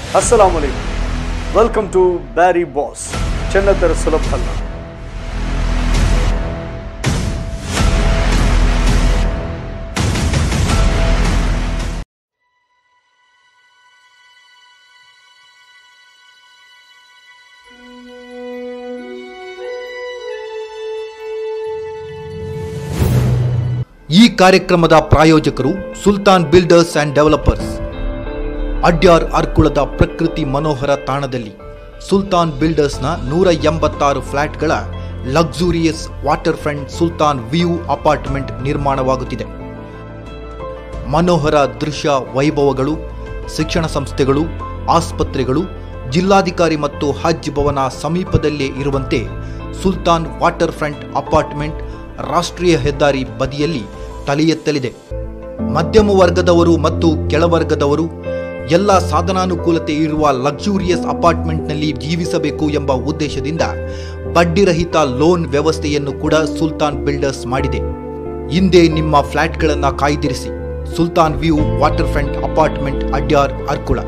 Assalamu alaikum. Welcome to Barry Boss. Chennadar Sulabhalla. ಈ ಕಾರ್ಯಕ್ರಮದ ಪ್ರಾಯೋಜಕರು Sultan builders and developers. Adyar ಅರ್ಕುಳದ ಪ್ರಕೃತಿ ಮನೋಹರ ತಾಣದಲ್ಲಿ ಸುಲ್ತಾನ್ ಬಿಲ್ಡರ್ಸ್ನ 186 ಫ್ಲಾಟ್ಗಳ luxurious water front Sultan view apartment ನಿರ್ಮಾಣವಾಗುತ್ತಿದೆ. ಮನೋಹರ ದೃಶ್ಯ ವೈಭವಗಳು, ಶಿಕ್ಷಣ ಸಂಸ್ಥೆಗಳು, ಆಸ್ಪತ್ರೆಗಳು, ಜಿಲ್ಲಾಧಿಕಾರಿ ಮತ್ತು ಹಜ್ ಭವನ ಸಮೀಪದಲ್ಲೇ ಇರುವಂತೆ ಸುಲ್ತಾನ್ ವಾಟರ್ ಫ್ರಂಟ್ ಅಪಾರ್ಟ್ಮೆಂಟ್ ರಾಷ್ಟ್ರೀಯ ಹೆದ್ದಾರಿ ಬದಿಯಲ್ಲಿ ತಲೆ ಎತ್ತಲಿದೆ. ಮಧ್ಯಮ ವರ್ಗದವರು ಮತ್ತು ಕೆಳವರ್ಗದವರು ಎಲ್ಲ ಸಾಧನಾನುಕೂಲತೆ ಇರುವ ಲಕ್ಸುರಿಯಸ್ ಅಪಾರ್ಟ್ಮೆಂಟ್ನಲ್ಲಿ ಜೀವಿಸಬೇಕು ಎಂಬ ಉದ್ದೇಶದಿಂದ ಬಡ್ಡಿರಹಿತ ಲೋನ್ ವ್ಯವಸ್ಥೆಯನ್ನು ಕೂಡ ಸುಲ್ತಾನ್ ಬಿಲ್ಡರ್ಸ್ ಮಾಡಿದೆ. ಹಿಂದೆ ನಿಮ್ಮ ಫ್ಲಾಟ್ಗಳನ್ನು ಕಾಯ್ದಿರಿಸಿ. Sultan view water front apartment, Adyar, Arkula.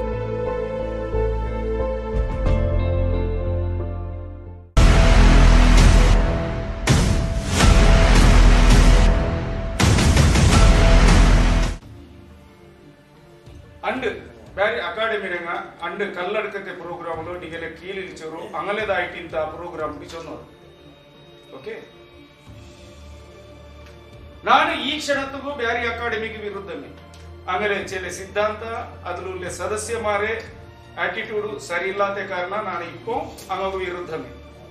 And Beary ಅಕಾಡೆಮಿರಂಗ ಅಂಡ್ ಕಲ್ಲಡಕತೆ ಪ್ರೋಗ್ರಾಮ್ಲು ನಿಗಲೆ ಕೀಲಿಲ್ಚರು ಅಂಗಲೆದಾಯ್ಟಿಂತ ಪ್ರೋಗ್ರಾಮ್ ಚೊನ್ನೋರು. ಓಕೆ, ನಾನು ಈ ಕ್ಷಣತ್ತಿಗೂ ಬ್ಯಾರಿ ಅಕಾಡೆಮಿಗೆ ವಿರುದ್ಧನೇ. ಆಮೇಲೆ ಚೆಲೆ ಸಿದ್ಧಾಂತ ಅದ್ರಲ್ಲಿ ಸದಸ್ಯ ಮಾರೆ ಆಟಿಟ್ಯೂಡ್ ಸರಿ ಇಲ್ಲದ ಕಾರಣ ನಾನು ಇಕ್ಕೋ ಅಂಗವು ವಿರುದ್ಧನೇ.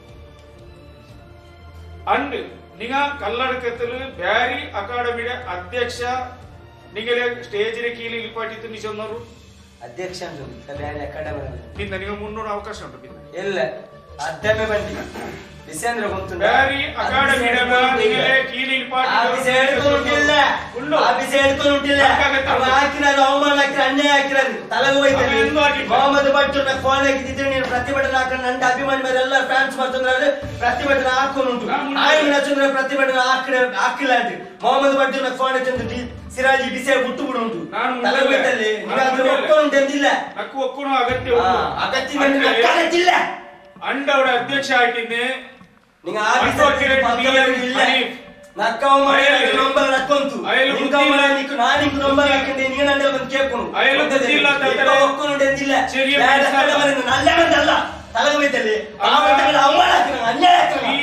ಅಂಡ್ ನಿಗ ಕಲ್ಲಡಕತ್ತಲು ಬ್ಯಾರಿ ಅಕಾಡೆಮಿಯ ಅಧ್ಯಕ್ಷ ನಿಗಲೆ ಸ್ಟೇಜ್ ಕೀಲಿ ಇಲ್ಪಾಟಿತ್ತು ನಿಜವರು ಅಧ್ಯಕ್ಷ ನಿಂದ ನಿಮಗೆ ಮುನ್ನೋಡ ಅವಕಾಶ ಉಂಟು ಬಿಂದ ಎಲ್ಲ ಅಧ್ಯಕ್ಷ ಬಂದಿ ವಿಸೇಂದ್ರ ಗೊಂತು ಬ್ಯಾರಿ ಅಕಾಡೆಮಿ ನಿಗಲೆ ಕೀಲಿ ಇಲ್ಪಾಟಿ ಆಫೀಸ್ ಹೇಳ್ಕೊಂಡುಂಟಿಲ್ಲ ಆಫೀಸ್ ಹೇಳ್ಕೊಂಡುಂಟಿಲ್ಲ ಅವ ಹಾಕಿನಾರು ಅವಮಾನ ಹಾಕಿರ ಅನ್ಯಾಯ ಹಾಕಿರಾರು ತಲೆಗೆ ಹೋಯ್ತಾರೆ. ಮೊಹಮ್ಮದ್ ಭಟ್ ನ ಫೋನ್ ಹಾಕಿದ್ರೆ ನೀನು ಪ್ರತಿಭಟನೆ ಹಾಕೊಂಡು ನನ್ನ ಅಭಿಮಾನಿ ಮೇರೆಲ್ಲ ಫ್ಯಾನ್ಸ್ ಮಾಡ್ತಂದ್ರೆ ಪ್ರತಿಭಟನೆ ಹಾಕೊಂಡುಂಟು. ಆಯ್ನ ಚಂದ್ರ ಪ್ರತಿಭಟನೆ ಹಾಕಿಲ್ಲ ಅಂತ ಮೊಹಮ್ಮದ್ ಭಟ್ ನ ಫೋನ್ ಹಚ್ಚಂದು ಸಿರಾಜಿ ಬಿಸಿ ಬಿಟ್ಟು ಬಿಡುಂಟು ತಲೆಗೆ ಹೋಯ್ತಲ್ಲಿ ಒಪ್ಕೊಂಡು ಅಂದಿಲ್ಲ ನಕ್ಕು ಒಕ್ಕೂನು ಅಗತ್ಯ ಅಗತ್ಯ ಅಂಡ್ ಅವರ ಅಧ್ಯಕ್ಷ ಆಯ್ತಿದ್ದೆ ನಿಂಗ ಆಫೀಸ್ ನಕ್ಕವ ಮಾಡಿ ನಂಬರ್ ನಕ್ಕೊಂತು ನಿಂಗ ಮಾಡಿ ನಿಕ್ಕು ನಾನು ನಿಕ್ಕು ನಂಬರ್ ಹಾಕಿದ್ದೆ ನೀನು ನಂಡೆ ಬಂದು ಕೇಳ್ಕೊಂಡು ಒಕ್ಕೊಂಡು ಅಂದಿಲ್ಲ ನಲ್ಲೇ ಬಂದಲ್ಲ ತಲೆಗೆ ಹೋಯ್ತಲ್ಲಿ ಅವಮಾನ ಅನ್ಯಾಯ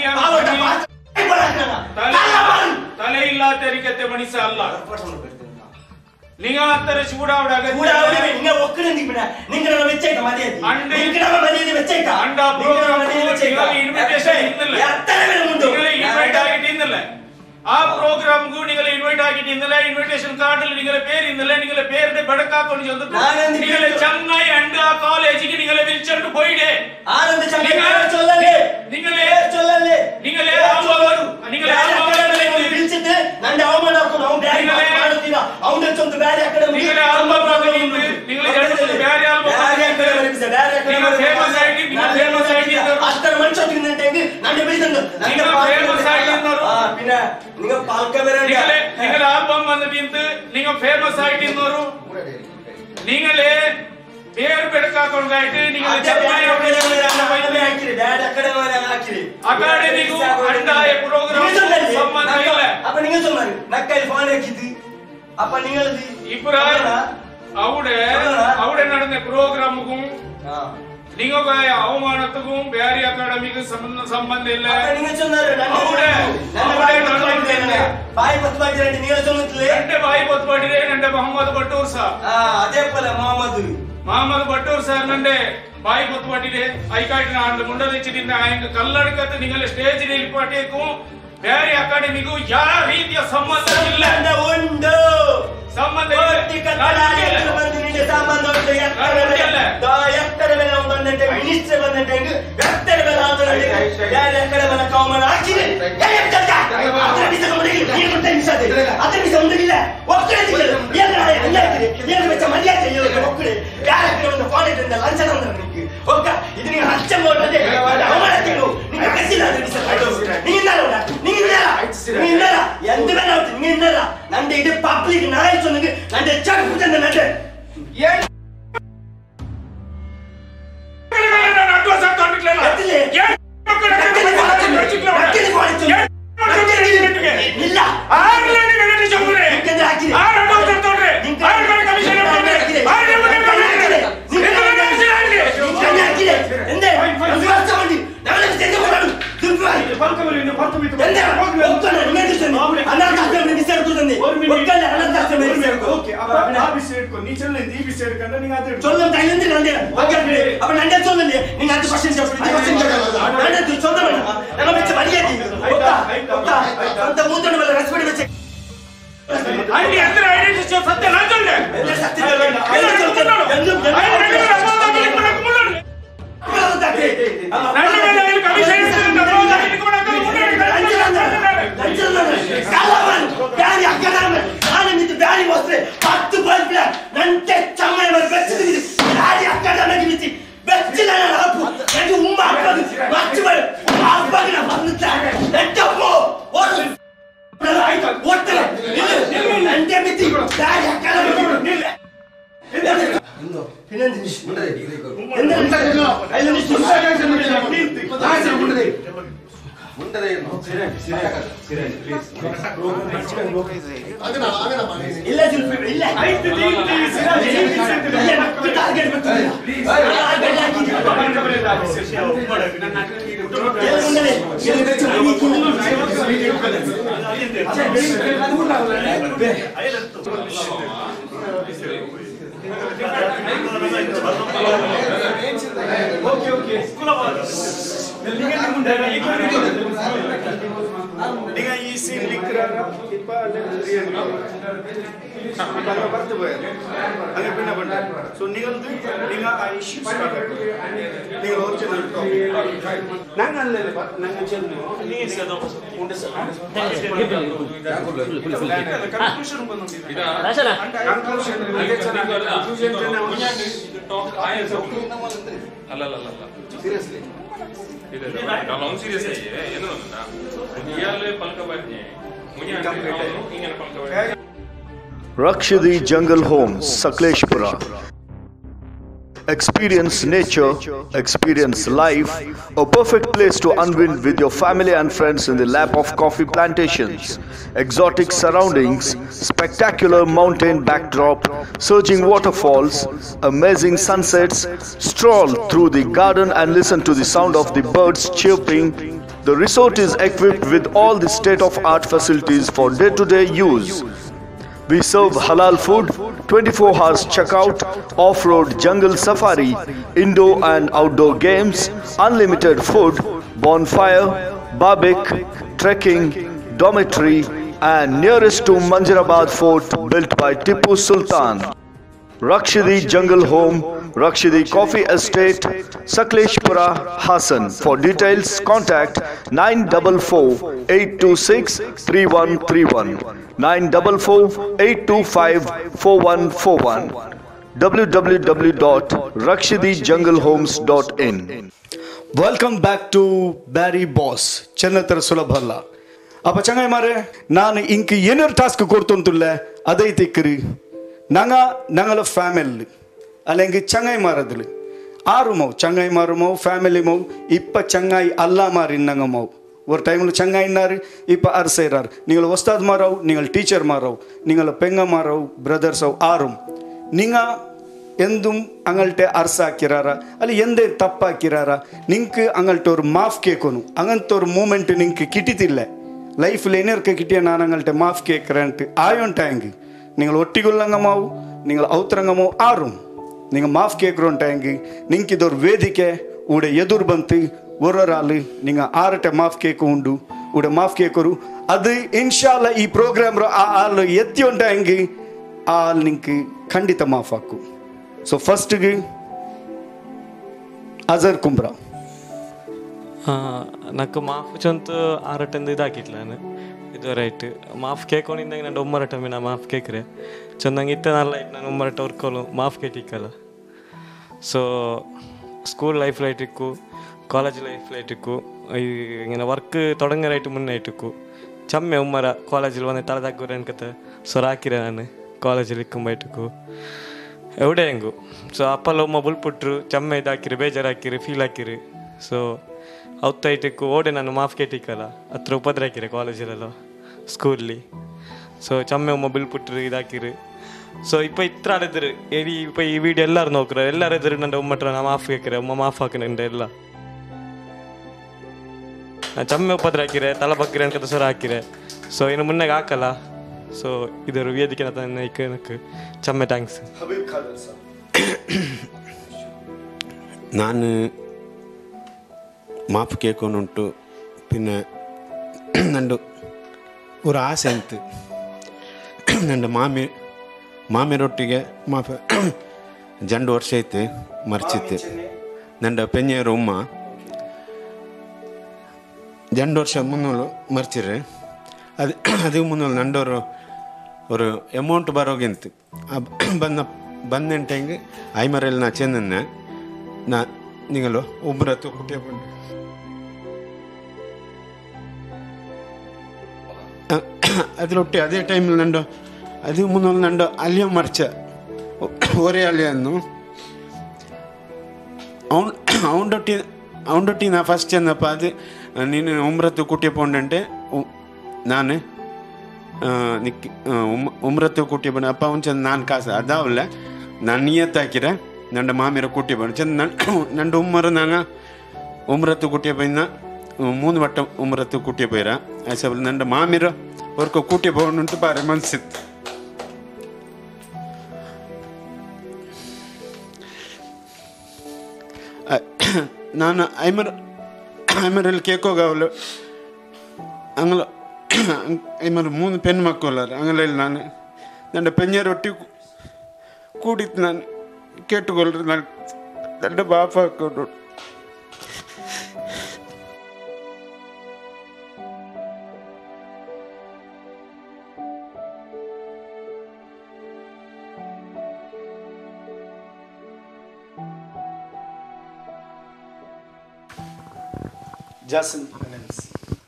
ತಲೆ ಇಲ್ಲರಿಕತೆ ಮನುಷ್ಯ ಅಲ್ಲ. ನಿಂಗತ್ತರ ಚೂಡಾವಡ ನಿಂಗ ಒಕ್ಕಡೆ ನಿಂಗ ವೆಚ್ಚೈತ ಮರ್ಯಾದೆ ಮರ್ಯಾದೆ ವೆಚ್ಚೈತ ಅಂಡ ಪ್ರೋಗ್ರಾಮ್ ಇನ್ವಿಟೇಷನ್ ಇನ್ವೈಟ್ ಆಗಿಟ್ಟಿಂದಲ್ಲ ಆ ಪ್ರೋಗ್ರಾಮ್ಗೂ ನಿಗಲೆ ಇನ್ವೈಟ್ ಆಗಿಟ್ಟಿಂದಲ್ಲ ಇನ್ವಿಟೇಷನ್ ಕಾರ್ಡ್ ಅಲ್ಲಿ ನಿಗಲೆ പേരിന്നല്ല നിങ്ങളെ പേരുടെ ബടക്കാക്കൊണ്ട് ചെന്നിട്ട് നിങ്ങളെ ചങ്ങായി അണ്ട കോളേജിക്ക് നിങ്ങളെ വിളിച്ചോണ്ട് പോയിടേ ആനന്ദ ചങ്ങായി ചൊല്ലല്ലേ നിങ്ങളെ ചൊല്ലല്ലേ നിങ്ങളെ വിളിച്ചിട്ട് നന്റെ അവമാനാക്കും അവൻ ബാരി ಮಾಡುತ್ತೀನ ಅವನ ಚೊಂದು ಬ್ಯಾರಿ ಅಕಾಡೆಮಿ ನಿಗಲೆ ಆಲ್ಬಮ್ ಆಗಿದ್ದು ನಿಗಲೆ ಜಡಸದ Beary album Beary academy famous ಆಗಿ ಅಷ್ಟರ ಮನುಷ್ಯರಿಗೆ ನಂಟೆಂಗೆ ನಂಡೆ ಬಿಡಿದಂದು ನಂಡೆ ಫೇಮಸ್ ಆಗಿದ್ದವರು പിന്നെ നിങ്ങൾ പാൽക്ക വരെ നിങ്ങൾ ആൽബം വന്നിട്ട് നിങ്ങൾ ഫേമസ് ആയിട്ടിരുന്നവരും നിങ്ങളെ പേര് പെടുക്കാക്കൊണ്ടായിട്ട് നിങ്ങൾ അക്കാഡമിക്കും ഉണ്ടായ പ്രോഗ്രാം സംബന്ധമില്ല. അപ്പൊ നിങ്ങൾ ചൊന്നാரு നക്കൈ ഫോൺ വെച്ചിട്ട് അപ്പൊ നിങ്ങൾ ഇപ്രായം അവിടെ നടന്ന പ്രോഗ്രാമുക്കും നിങ്ങൾക്ക് അവമാനത്തുക്കും ಬ್ಯಾರಿ ಅಕಾಡೆಮಿಗೂ ಸಂಬಂಧ ಇಲ್ಲ. ಬಾಯಿ ಪತ್ತು ಬಾಟಿರಂడి ನೀವು ಚೊನ್ನತ್ಲೆ എൻ്റെ ಬಾಯಿ ಪತ್ತು ಬಾಟಿರೆ എൻ്റെ ಮೊಹಮ್ಮದ್ ಬಟ್ಟೂರ್ ಸಾರ್ ಅದೇ പോലെ ಮೊಹಮ್ಮದ್ ಬಟ್ಟೂರ್ ಸಾರ್ ನಂಡೆ ಬಾಯಿ ಪತ್ತು ಬಾಟಿರೆ ಐಕಾಟಿನ ಆಂಡ ಮುಂಡ വെച്ചിട്ടിന്റെ ആയങ്ക കല്ലടക്കത്ത് നിങ്ങൾ സ്റ്റേജിൽ ഇരിപ്പാട്ടേക്കും ಬ್ಯಾರಿ ಅಕಾಡೆಮಿಗೂ ಯಾವ ರೀತಿಯ ಸಂಬಂಧವಿಲ್ಲ. ಉಂಟು ಸಂಬಂಧ ಎತ್ತರ ಮೇಲೆ ಬಂದಂತೆ ಮಿನಿಸ್ಟರ್ ಬಂದಂತೆ ಎತ್ತರ ಮೇಲೆ ಆದ ಕವಮಾನ ಹಾಕಿದೆ ಅದರಿಲ್ಲ ಒಕ್ಕಡೆ ಮರ್ಯಾದೆ ಒಕ್ಕಡೆ ಯಾರ ಫೋನ್ ಲಂಚ ಒಕ್ಕ ಇದು ನೀವು ಹಚ್ಚ ಅವಮಾನ ತಿಂಗಳು ನಿಮಗೆ ಕಸಿಲ್ಲ എന്ത് നന്റെ ഇത് പബ്ലിക് നായ சொன்னது നന്റെ ചടുപ്പുതന്നെ നന്റെ சொல்லு நீ பிஸ் எடுக்கണ്ട நீங்க அது சொல்ல தைலந்து நண்டே வகர்னே அப்ப நண்டே சொல்லலையே நீங்க அந்த क्वेश्चन நண்டே சொல்ல வேண்டாம் நம்ம வெச்ச மரியாதை அந்த மூந்தன மேல ரெஸ்பெக்ட் வெச்ச அண்டி எந்த ஐடென்டிட்டி சத்ய நான் சொல்றேன் என்ன சத்ய வேண்டாம் நீங்க ஈஸி லிக்கிறாரா இப்ப அங்க பார்த்து போய் அங்க என்ன பண்ற சோ நீங்க நீங்க இஷ்யூஸ் நீங்க ஒரிஜினல் டாபிக் நாங்க அல்ல நாங்க சொல்லுவோம் நீங்க சேதோ உண்டு கன்க்ளூஷன் ಬಂದಿದೆ ರಾಶನ ಕನ್ಕ್ಲೂಷನ್ ಟಾಕ್ ಆಯಸ ಅಲ್ಲ ಸೀರಿಯಸ್ಲಿ ಇದು ನಾವು ಸೀರಿಯಸ್ ಏನು ಅಂತ ಇಯಾಲೆ ಪಲ್ಕಬಾಟ್ನೆ ಮುನಿಯ ಇಂಗನ ಪಲ್ಕಬಾಟ್ನೆ Rakshidi Jungle Homes, Sakleshpura. Experience nature, experience life, a perfect place to unwind with your family and friends in the lap of coffee plantations, exotic surroundings, spectacular mountain backdrop, surging waterfalls, amazing sunsets. Stroll through the garden and listen to the sound of the birds chirping. The resort is equipped with all the state-of-art facilities for day-to-day use. We serve halal food, 24 hours checkout, off-road jungle safari, indoor and outdoor games, unlimited food, bonfire, barbecue, trekking, dormitory, and nearest to Manjarabad Fort built by Tipu Sultan. Rakshidi Jungle Home, Rakshidi Coffee Estate, Sakleshpura, Hassan. For details, contact 944-826-3131, 944-825-4141, www.rakshidijunglehomes.in. Welcome back to Barry Boss, Channathar Sulabhalla. Apa changai mare, ನಾನು ಇಂಕ ಏನಾರ task ಕೊಡ್ತಂತುಲ್ಲ ಅದೈತೆ ಕರಿ ನಂಗಲ family അല്ലെങ്കിൽ ചങ്ങായി മാറതില് ആറുമോ ചങ്ങായി മാറുമോ family മോ ഇപ്പം ചങ്ങായി അല്ല മാറിന്നങ്ങ മോ ഒരു ടൈമിൽ ചങ്ങായിന്നാറ് ഇപ്പം അർസേറാറ് നിങ്ങൾ ഉസ്താദ്മാരാവും നിങ്ങൾ ടീച്ചർമാരാവും നിങ്ങൾ പെങ്ങന്മാരാവും ബ്രദേഴ്സാവും ആറും നിങ്ങൾ എന്തും അങ്ങൾട്ടെ അർസാക്കിറാറ അല്ല എന്തേ തപ്പാക്കിറാറ നിങ്ങൾക്ക് അങ്ങൾട്ടെ ഒരു മാഫ് കേൾക്കുന്നു അങ്ങനത്തെ ഒരു മൂമെൻറ്റ് നിങ്ങൾക്ക് കിട്ടിയിട്ടില്ല ലൈഫിൽ ഏനർക്ക് കിട്ടിയ ഞാൻ അങ്ങൾട്ടെ മാഫ് കേൾക്കറേണ്ടിട്ട് ആയോണ്ടായെങ്കിൽ നിങ്ങൾ ഒട്ടികൊള്ളങ്ങമാവും നിങ്ങൾ ഔത്രങ്ങമോ ആറും നിങ്ങൾ മാഫ് കേൾക്കുറോണ്ടായെങ്കിൽ നിങ്ങൾക്ക് ഇതൊരു വേദിക്കെ ഇവിടെ എതിർ ബന്ത് ഒരാൾ നിങ്ങൾ ആറട്ടെ മാഫ് കേൾക്കുണ്ട് ഇവിടെ മാഫ് കേൾക്കരു അത് ഇൻഷാല്ല ഈ പ്രോഗ്രാം ആ ആൾ എത്തിയുണ്ടായെങ്കിൽ ആ ആൾ നിങ്ങൾക്ക് ಖಂಡಿತ ಮಾಫ್ ಹಾಕು ಸೊ ಫಸ್ಟ್ಗೆ ಅಜರ್ ಕುಂಬ್ರಾ నాకు మాఫ్ చొంత ఆరటంది ఇదాకిట్ల ನಾನು ಇದು ರೈಟ್ ಮಾಫ್ ಕೇಳ್ಕೊಂಡಿದ್ದಾಗ ನಾನು ಒಮ್ಮರಟ ನಾ ಮಾಫ್ ಕೇಕ್ರೆ ಚಂದಂಗೆ ಇತ್ತ ನಾನು ಲೈಟ್ ನಾನು ಒಮ್ಮರಟ ವರ್ಕೋಲು ಮಾಫ್ ಕೇಟಿಕ್ಕಲ್ಲ ಸೊ സ്കൂൾ ലൈഫിലായിട്ടിക്കു കോളേജ് ലൈഫിലായിട്ടിക്കു ഇങ്ങനെ വർക്ക് തുടങ്ങാനായിട്ട് മുന്നായിട്ടിക്കു ചമ്മ ഉമ്മര കോളേജിൽ വന്ന് തലതാക്കൂര എനിക്കത്തെ സൊറാക്കിര ನಾನು ಕಾಲೇಜಲ್ಲಿ ಇಕ್ಕೊಂಬೈಟಕು ಎವಡೆ ಹೆಂಗು ಸೊ ಅಪ್ಪಲ್ಲ ಒಮ್ಮ ಬುಲ್ಪುಟ್ರು ಚಮ್ಮ ಇದಾಕಿರಿ ಬೇಜಾರಾಕಿರಿ ಫೀಲ್ ಹಾಕಿರಿ ಸೊ ಅವತ್ತೈಟಕ್ಕು ಓಡೆ ನಾನು ಮಾಫ್ ಕೇಟಿಕ್ಕಲ್ಲ ಹತ್ರ ಉಪದ್ರ ಹಾಕಿರಿ ಕಾಲೇಜಲ್ಲೆಲ್ಲ ಸ್ಕೂಲಿ ಸೊ ಚಮ್ಮೆ ಒಮ್ಮ ಬುಲ್ಪುಟ್ರು ಇದಾಕಿರಿ ಸೊ ಇಪ್ಪ ಇತ್ರ ಆಡಿದ್ರು ಎಡಿ ಇಪ್ಪ ಈ ವಿಡಿಯೋ ಎಲ್ಲರೂ ನೋಕ್ರ ಎಲ್ಲರೂ ಎದುರು ನನ್ನ ಒಮ್ಮಟ್ರ ನಾ ಮಾಫ್ ಕೇಕ್ರೆ ಒಮ್ಮ ಮಾಫ್ ಹಾಕಿನ ಎಲ್ಲ ಚಮ್ಮೆ ಉಪದ್ರ ಹಾಕಿರೆ ತಲೆ ಬಗ್ಗಿರೆ ಅನ್ಕತ ಸರ ಹಾಕಿರೆ ಸೊ ಇನ್ನು ಮುನ್ನೆಗೆ ಹಾಕಲ್ಲ ಸೊ ಇದರ ವೇದಿಕೆ ನನಗೆ ಚಮ್ಮೆ ಥ್ಯಾಂಕ್ಸ್. ನಾನು ಮಾಪ್ ಕೇಳ್ಕೊಂಡುಂಟು പിന്നെ ನಂದು ഒരു ಆಸೆ ಅಂತ ನಂದು ಮಾಮಿರೊಟ್ಟಿಗೆ ಮಾಪ 2 ವರ್ಷ ಐತೆ ಮರ್ಚಿತ್ತೆ ನಂದು ಪೆഞ്ഞേರ ಉಮ್ಮ 2 ವರ್ಷ ಮುನ್ನೂಲು ಮರ್ಚಿರೆ ಅದು ಮುನ್ನೂಲು ನಂಡೋರು ഒരു എമൗണ്ട് ಬರೋಗಿಂತು ಬಂದೆಂಟೆಂಗೆ ಐಮರಲ್ಲಿ ನಾ ಚೆನ್ನ ನಾ ನಿಂಗಲು ಒಬ್ಬರತ್ತು ಕುಟ್ಟಿಯ ಬಂದು അതിലൊട്ടി അതേ ടൈമിൽ നണ്ടോ അത് മുന്നോട്ട് നണ്ടോ അലിയ മറിച്ച ഒരേ അലിയെന്നു അവണ്ടൊട്ടി ನಾ ಫಸ್ಟ್ ಚೆನ್ನಪ್ಪ ಅದು ನೀನು ಉಮ್ರತ್ತು ಕುಟ್ಟಿಯ ಪೋಂಡಂಟೆ ನಾನು ಉಮ್ರತ್ತು ಕುಟ್ಟಿಯ ಬಂದ ಅಪ್ಪ ಅವ್ನು ಚೆಂದ ನಾನು ಕಾಸು ಅದಾವಲ್ಲ ನಾನು ನಿಯತ್ತು ಹಾಕಿರ ನಂಡ ಮಾಮಿರ ಕುಟ್ಟಿಯ ಬಂದು ಚೆಂದ ನಂಡು ಉಮ್ಮರು ನಾನು ಉಮ್ರತ್ತು ಕುಟ್ಟಿಯ ಬಂದ 3 വട്ടം ഉമ്രത്ത് കൂട്ടിയ പോയിരാ അസബിൽ എൻ്റെ മാമിര അവർക്ക് കൂട്ടിയ പോകുന്നുണ്ട് പാരെ മനസ്സിത്ത് ನಾನು ಐಮರಲ್ಲಿ ಕೇಕೋಗಾವಲು ಅಂಗಲ ಐಮರು 3 ಪೆನ್ ಮಕ್ಕಳಾರ ಅಂಗಲಲ್ಲಿ ನಾನು ನನ್ನ ಪೆഞ്ഞേರೊಟ್ಟಿ ಕೂಡಿತ್ತು ನಾನು ಕೇಟುಕೊಳ್ರಿ ನಾನು ನನ್ನ ಬಾಪ ಹಾಕೊಂಡು Jason Hernandez.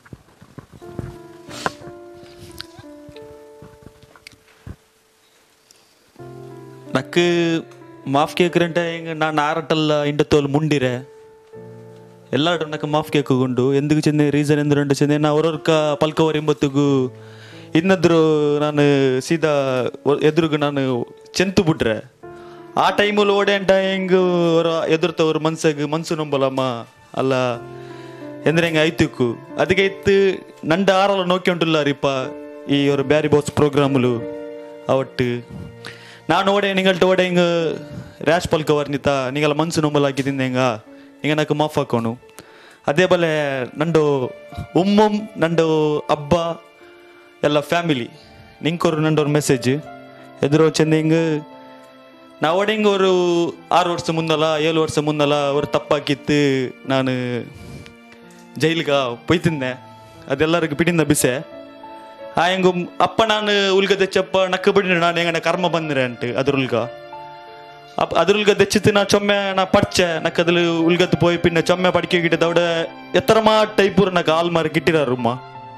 నాకు ಮಾಫ್ ಕೇಕ್ರಂటే ಹಿಂಗೆ ನಾನು ಆರಟಲ್ಲ ಇಂಡತ್ತೋಲು ಮುಂಡಿರೆ ಎಲ್ಲಾಡು నాకు ಮಾಫ್ ಕೇಕುಗೊಂಡು ఎందుకు చెంది రీజన్ ఎందుకంటే చెంది నా ఒరొక్క పల్కవర్ ಎಂಬತ್ತಿಗೂ ಇನ್ನದ್ರು ನಾನು ಸೀದಾ ಎದುರುಗು ನಾನು ಚೆಂತು ಬಿಟ್ರೆ ಆ ಟೈಮಲ್ಲಿ ಓಡೆ ಅಂಟ ಹೆಂಗೆ ಎದುರ್ತವ್ರು ಮನ್ಸು ನಂಬಲಮ್ಮ ಅಲ್ಲ ಎಂದ್ರೆ ಹೆಂಗೆ ಆಯ್ತು ಅದಕ್ಕೆ ಇತ್ತು ನಂಡ ಆರಲ್ಲ ನೋಕಿ ಉಂಟುಲ್ಲಾರಿಪ್ಪ ಈ ஒரு ಬ್ಯಾರಿ ಬಾಸ್ ಪ್ರೋಗ್ರಾಮುಲು ಅವಟ್ಟು ನಾನು ಓಡೆ ನಿಂಗಲ್ಟ ಓಡೆ ಹಿಂಗೆ ರ್ಯಾಶ್ ಪಲ್ಕವರ್ ನಿತ ನಿಂಗೆಲ್ಲ ಮನ್ಸು ನಂಬಲ್ ಹಾಕಿದ್ದೀನಿ ಹೆಂಗ ಹಿಂಗೆ నాకు ಮಾಫ್ ಹಾಕೋನು ಅದೇ ಬಲೆ ನಂಡು ಉಮ್ಮಂ ನಂಡು ಅಬ್ಬ ಎಲ್ಲ ಫ್ಯಾಮಿಲಿ ನಿಂಕೊರು ನಂಡೋರು ಮೆಸೇಜ್ ಎದುರು ಚೆಂದ ಹಿಂಗೆ ನಾ ಓಡೆ ಹಿಂಗೆ ஒரு 6 ವರ್ಷ ಮುಂದಲ್ಲ 7 ವರ್ಷ ಮುಂದಲ್ಲ ஒரு ತಪ್ಪಾಕಿತ್ತು ನಾನು ಜೈಲಿಗೆ ಪೊಯ್ತಿದ್ದೆ ಅದೆಲ್ಲರಿಗೂ ಪಿಡಿಂದ ಬಿಸೆ ಆ ಹೆಂಗು ಅಪ್ಪ ನಾನು ಉಲ್ಗ ತೆಚ್ಚಪ್ಪ ನಕ್ಕ ಬಿಡಿ ನಾನು ಹೆಂಗನ ಕರ್ಮ ಬಂದಿರೆ ಅಂಟು ಅದ್ರುಲ್ಗ ತೆಚ್ಚಿತ್ತು ನಾ ಚೊಮ್ಮೆ ನಾ ಪಡ್ಚೆ ನಕ್ಕದಲ್ಲಿ ಉಲ್ಗತ್ತು ಪೋಯ್ ಪಿನ್ನ ಚೊಮ್ಮೆ ಪಡಿಕೆ ಗಿಟ್ಟದ ಅವಡೆ ಎತ್ತರಮಾ ಟೈಪೂರ್ ನಕ್ಕ ಹಾಲ್ ಮಾರಿ ಗಿಟ್ಟಿರಾರುಮ್ಮ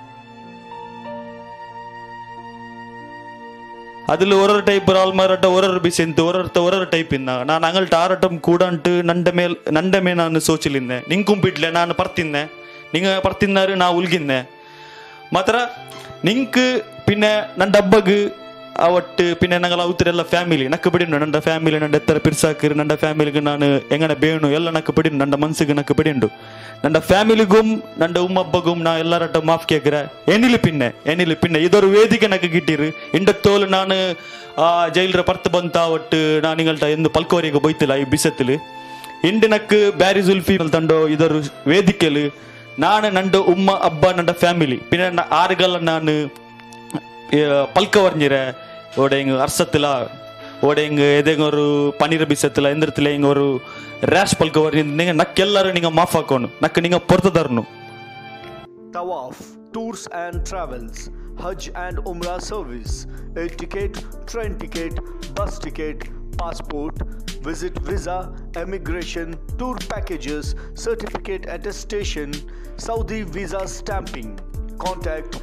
அதில் ஒரு டைப் ஆல்மாராட்ட ஒரு பிசென்த்து ஒரு டைப் இருந்தா நான் அங்கள்ட்ட ஆரட்டம் கூடன்ட்டு நண்டமே நான் சோச்சிலிருந்தேன் நிங்கும் பிட்ல நான் பர்த்திந்தேன் நீங்கள் பர்த்திந்தாரு நான் உಲ್ಗಿಂದೆ ಮಾತ್ರ ನಿಂಕು ಪಿನ್ನ ನನ್ನ ಹಬ್ಬಗೆ ಅವಟ್ಟು ಪಿನ್ನ ನಂಗೆಲ್ಲ ಅವತ್ತರೆಲ್ಲ ಫ್ಯಾಮಿಲಿ ನಕ್ಕ ಬಿಡಿನು ನನ್ನ ಫ್ಯಾಮಿಲಿ ನನ್ನ ಎತ್ತರ ಪಿರ್ಸಾಕಿರು ನನ್ನ ಫ್ಯಾಮಿಲಿಗೆ ನಾನು ಹೆಂಗನ ಬೇಣು ಎಲ್ಲ ನಕ್ಕ ಬಿಡಿನು ನನ್ನ ಮನಸ್ಸಿಗೆ ನಕ್ಕ ಬಿಡಿಂಡು ನನ್ನ ಫ್ಯಾಮಿಲಿಗೂ ನನ್ನ ಉಮ್ಮಬ್ಬಗೂ ನಾ ಎಲ್ಲರಟ ಮಾಫ್ ಕೇಕ್ರೆ ಎನಿಲಿ ಪಿನ್ನೆ ಇದೊರು ವೇದಿಕೆ ನಕ್ಕ ಗಿಟ್ಟಿರು ಇಂಡತ್ತೋಲು ನಾನು ಜೈಲರ ಪರ್ತ್ ಬಂತ ಅವಟ್ಟು ನಾನು ನಿಗಲ್ಟ ಎಂದು ಪಲ್ಕವರಿಗೆ ಬೈತಿಲ್ಲ ಈ ಬಿಸತ್ತಿಲು ಇಂಡು ನಕ್ಕು ಬ್ಯಾರಿ ಜುಲ್ಫಿ ತಂಡೋ ಇದೊರು ವೇದಿಕೆಲು ನಾನು ನಂಡು ಉಮ್ಮ ಅಬ್ಬ ನನ್ನ ಫ್ಯಾಮಿಲಿ ಪಿನ್ನ ಆರುಗಲ್ಲ ನಾನು ಪಲ್ಕವರ್ഞ്ഞിರೆ ಓಡೆ ಹಿಂಗೆ ಅರ್ಸತ್ತಿಲ್ಲ ಓಡೆ ಹಿಂಗೆ ಎದೆಂಗೆ ஒரு ಪನೀರ್ ಬಿಸತ್ತಿಲ್ಲ ಎಂದಿರ್ತಿಲ್ಲ ಹಿಂಗೆ ஒரு ರ್ಯಾಶ್ ಪಲ್ಕವರ್ഞ്ഞിಂದ ನಕ್ಕೆಲ್ಲರೂ ನಿಂಗೆ ಮಾಫ್ ಹಾಕೋನು ನಕ್ಕ ನಿಂಗೆ ಪೊರ್ತದಾರ್ನು Tawaf Tours and Travels Hajj and Umrah Service Air Ticket, Train Ticket, Bus Ticket, Passport, Visit Visa, Immigration, Tour Packages, Certificate Attestation, Saudi Visa Stamping. Contact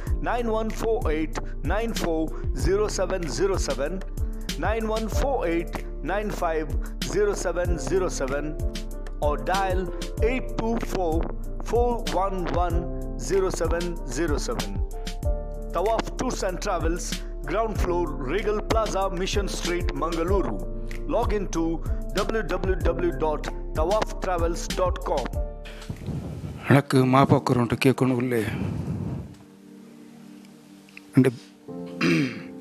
9148940707, 9148950707 or dial 824-411-0707. Tawaf Tours and Travels, ground floor, Regal Plaza, Mission Street, Mangaluru. Log in to www.tawaftravels.com. எனக்கு மாப்பாக்குறோன்ட்டு கேட்கணும் இல்லை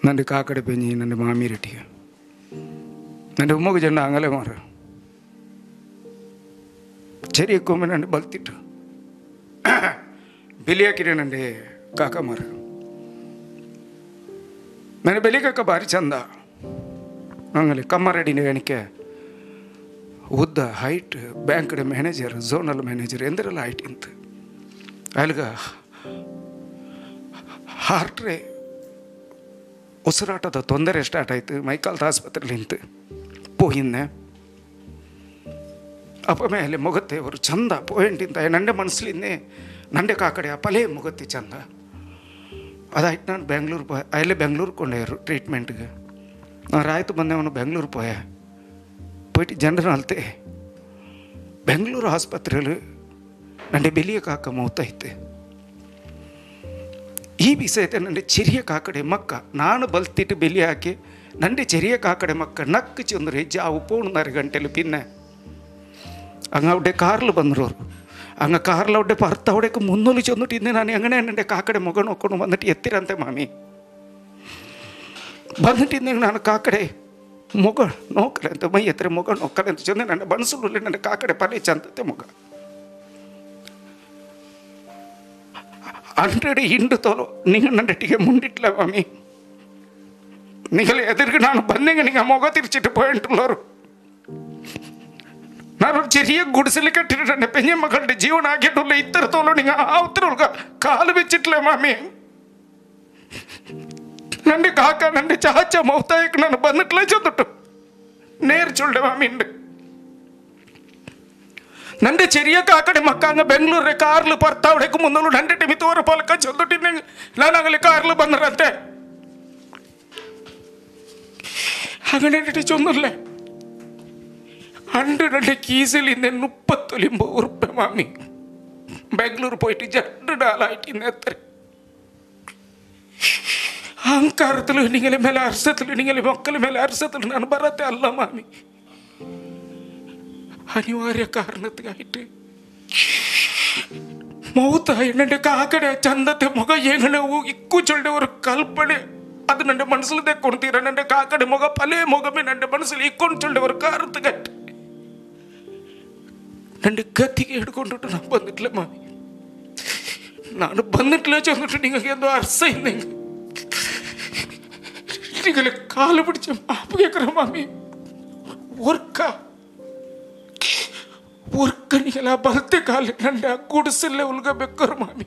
ನಂದು ಕಾಕಡೆ ಪೆಂಜಿ ನಂದು ಮಾಮೀರೆಟ್ಟಿಗೆ ನಂದು ಉಮ್ಮಗ ಜನ ಅಂಗಲೇ ಮಾರ ചെറിയക്കൊമ്പൻ രണ്ട് ബലത്തിട്ടു ബലിയാക്കിട്ട് എൻ്റെ കാക്കമാർ ನನ್ನ ಬೆಲಿಗಕ್ಕ ಭಾರಿ ಚಂದ ಹಂಗಲ್ಲಿ ಕಮ್ಮರಡಿನ ಎಣಿಕೆ ಉದ್ದ ಹೈಟ್ ಬ್ಯಾಂಕ್ಡ ಮ್ಯಾನೇಜರ್ ಝೋನಲ್ ಮ್ಯಾನೇಜರ್ ಎಂದರೆಲ್ಲ ಹೈಟ್ ಇಂತು ಅಲ್ಗ ಹಾರ್ಟ್ರೆ ಉಸಿರಾಟದ ತೊಂದರೆ ಸ್ಟಾರ್ಟ್ ಆಯಿತು ಮೈಕಾಲ್ದ ಆಸ್ಪತ್ರೆಯಲ್ಲಿ ನಿಂತು പോയിന്നെ അപ്പം മേലെ മുഖത്തെ ഒരു ചന്ത പോയിട്ടിന്ത എൻ്റെ മനസ്സിലിന്നെ എൻ്റെ കാക്കടെ ആ പല മുഖത്തെ ചന്ത അതായിട്ട് ನಾನು ಬೆಂಗಳೂರು പോയ ಅಲ್ಲೇ ಬೆಂಗಳೂರು ಕೊಂಡೋರು ಟ್ರೀಟ್ಮೆಂಟ್ಗೆ ನಾನು ರಾಯ್ತು ಬಂದವನು ಬೆಂಗಳೂರು പോയിട്ട് ಜನರನ್ನು ಅಲ್ತೆ ಬೆಂಗಳೂರು ಆಸ್ಪತ್ರೆಯಲ್ಲಿ ನನ್ನ ಬೆಲಿಯ ಕಾಕ ಮೌತೈತೆ ಈ ವಿಷಯತೆ ನನ್ನ ചെറിയ ಕಾಕಡೆ ಮಕ್ಕ ನಾನು ಬಲ್ತಿಟ್ಟು ಬೆಲಿ ಹಾಕಿ ನನ್ನ ചെറിയ ಕಾಕಡೆ ಮಕ್ಕ ನಕ್ಕು ಚಂದ್ರ ಹೆಜ್ಜೆ ಅವು 3 ಗಂಟೆಲಿ ಪಿನ್ನೆ അങ്ങ് അവിടെ കാറിൽ വന്നവർ അങ്ങ് കാറിൽ അവിടെ ഭർത്ത അവിടേക്ക് മുന്നോട്ട് ചെന്നിട്ട് ഇന്ന് ഞാൻ എങ്ങനെയാണ് എൻ്റെ കാക്കടെ മുഖം നോക്കണം വന്നിട്ട് എത്തിരന്തെ മാമി വന്നിട്ട് ഇന്ന് ನಾನು ಕಾಕಡೆ ಮುಖ ನೋಕಲೆ ಅಂತ ಮೈ ಎತ್ತರ ಮುಖ ನೋಕಲೆ ಅಂತ ಚೆಂದ ನನ್ನ ಮನಸ್ಸಲ್ಲಿ ನನ್ನ ಕಾಕಡೆ ಪಲ್ಲೆ ಚಂದತೆ ಮುಖ 100 ಹಿಂಡು ತೋಲು ನೀವು ನನ್ನೊಟ್ಟಿಗೆ ಮುಂದಿಟ್ಲ ಮಾಮಿ നിങ്ങൾ എതിർക്ക് ನಾನು ಬಂದೆಂಗೆ നിങ്ങൾ മുഖ തിരിച്ചിട്ട് പോയിട്ടുള്ളവർ ನಾನೊಂದು ചെറിയ ಗುಡಿಸಲು ಕಟ್ಟಿಟ್ಟು ನನ್ನ ಪೆಂಜೆ ಮಕ್ಕಳ ಜೀವನ ಆಗಿಟ್ಟಲ್ಲ ಇತ್ತರത്തോളം നിങ്ങൾ ആവത്തിനൊക്കെ കാല് വെച്ചിട്ടില്ല മാമി ನನ್ನ ಕಾಕ ನನ್ನ ಚಾಚ ಮೌತಾಯಕ್ಕೆ ನಾನು ಬಂದಿട്ടിಲ್ಲ ചെന്നിട്ടു നേർ ചൊല്ലെ മാമി ഉണ്ട് ನನ್ನ ചെറിയ കാക്കടെ മക്ക അങ്ങ് ಬೆಂಗಳೂರೇ കാറിൽ പുറത്ത് അവിടേക്ക് മുന്നോട്ട് ನನ್ನ ಟಿಮಿ ತೋರ ಪಾಲಕ ചെന്നിട്ടില്ലെങ്കിൽ ನಾನು ಆಗಲಿ കാറിൽ ಬಂದರಂತೆ അങ്ങനെ ചൊന്നില്ലേ 100 കീസിൽ ഇന്ന് 39 ഉറുപ്പ മാമി ബാംഗ്ലൂർ പോയിട്ട് 2 നാളായിട്ട് ഇന്ന് എത്ര അഹങ്കാരത്തിൽ നിങ്ങളെ മേലെ അർസത്തിൽ നിങ്ങളെ മക്കളെ മേലെ അർസത്തിൽ ഞാൻ പറയത്തെ അല്ല മാമി അനിവാര്യ കാരണത്തിനായിട്ട് മൗത്തായി എൻ്റെ കാക്കടെ ചന്തത്തെ മുഖം എങ്ങനെ ഇക്കുച്ചളുടെ ഒരു കൽപ്പന അത് എൻ്റെ മനസ്സിൽ തെക്കൊണ്ടിര എൻ്റെ കാക്കടെ മുഖം പല മുഖമേ എൻ്റെ മനസ്സിൽ ഇക്കൊണ്ടുള്ള ഒരു കാരണത്ത് കേട്ട് എൻ്റെ ഗതിಗೆ ಹಿಡ್ಕೊಂಡ್ಬಿಟ್ಟು ನಾನು ಬಂದಿಟ್ಲೆ ಮಾಮಿ ನಾನು ಬಂದಿಟ್ಲೆ ചെന്നിട്ട് നിങ്ങൾക്ക് എന്തോ അർസ ഇന്നെങ്കിൽ നിങ്ങളെ കാല് പിടിച്ച് മാപ്പ് കേൾക്കറ മാമി ಒರ್ಕ ನಿಗಲ ಬಲತೆ ಕಾಲ ನನ್ನ ಗುಡಿಸಲ್ಲೇ ಉಲ್ಗಬೇಕರು ಮಾಮಿ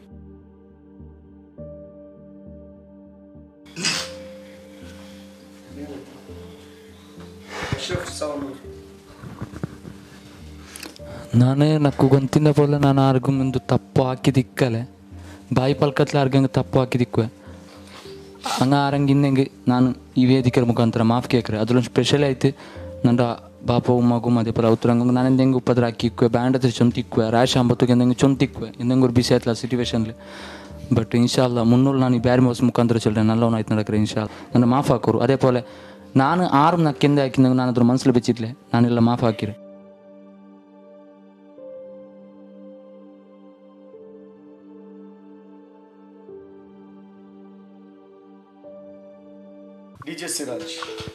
ನಾನೇ ನಕ್ಕು ಗೊಂತಿನ പോലെ ನಾನು ಆರ್ಗು ಮುಂದೆ ತಪ್ಪು ಹಾಕಿದಿಕ್ಕಲೆ ಬಾಯಿ ಪಲ್ಕತ್ಲೆ ಆರ್ಗಂಗೆ ತಪ್ಪು ಹಾಕಿದಿಕ್ಕುವೆ ಹಂಗೆ ಆರಂಗಿನ್ನೆಂಗೆ ನಾನು ಈ ವೇದಿಕೆಯ ಮುಖಾಂತರ ಮಾಫ್ ಕೇಕ್ರೆ ಅದ್ರೊಂದು ಸ್ಪೆಷಲ್ ಆಯ್ತು ನನ್ನ ಬಾಪ ಉಮ್ಮಗು ಮದೇ ಪರ ಉತ್ತರಂಗ ನಾನು ಎಂದೆಂಗೆ ಉಪದ್ರ ಹಾಕಿಕ್ವೆ ಬ್ಯಾಂಡ್ ಹತ್ರ ಚೊಂತಿಕ್ವೆ ರ್ಯಾಶ್ ಅಂಬತ್ತುಗೆ ಎಂದೆಂಗೆ ಚೊಂತಿಕ್ವೆ ಎಂದೆಂಗೆ ಒಂದು ಬಿಸಿ ಆಯ್ತಲ್ಲ ಸಿಚುವೇಶನ್ಲಿ ಬಟ್ ಇನ್ಶಾಲ್ಲ ಮುನ್ನೂರು ನಾನು ಈ ಬ್ಯಾರಿ ಮೋಸ್ ಮುಖಾಂತರ ಚೊಲ್ಲೆ ನಲ್ಲವನು ಆಯ್ತು ನಡಕ್ರೆ ಇನ್ಶಾಲ್ಲ ನನ್ನ ಮಾಫ್ ಹಾಕೋರು ಅದೇ ಪೋಲೆ ನಾನು ಆರು ನಕ್ಕೆಂದೆ ಹಾಕಿದಂಗೆ ನಾನು ಅದ್ರ ಮನಸ್ಸಲ್ಲಿ ಬೆಚ್ಚಿದ್ಲೆ ನಾನೆಲ್ಲ ಮಾಫ್ ಹಾಕಿರೆ ಡಿಜೆ ಸಿರಾಜ್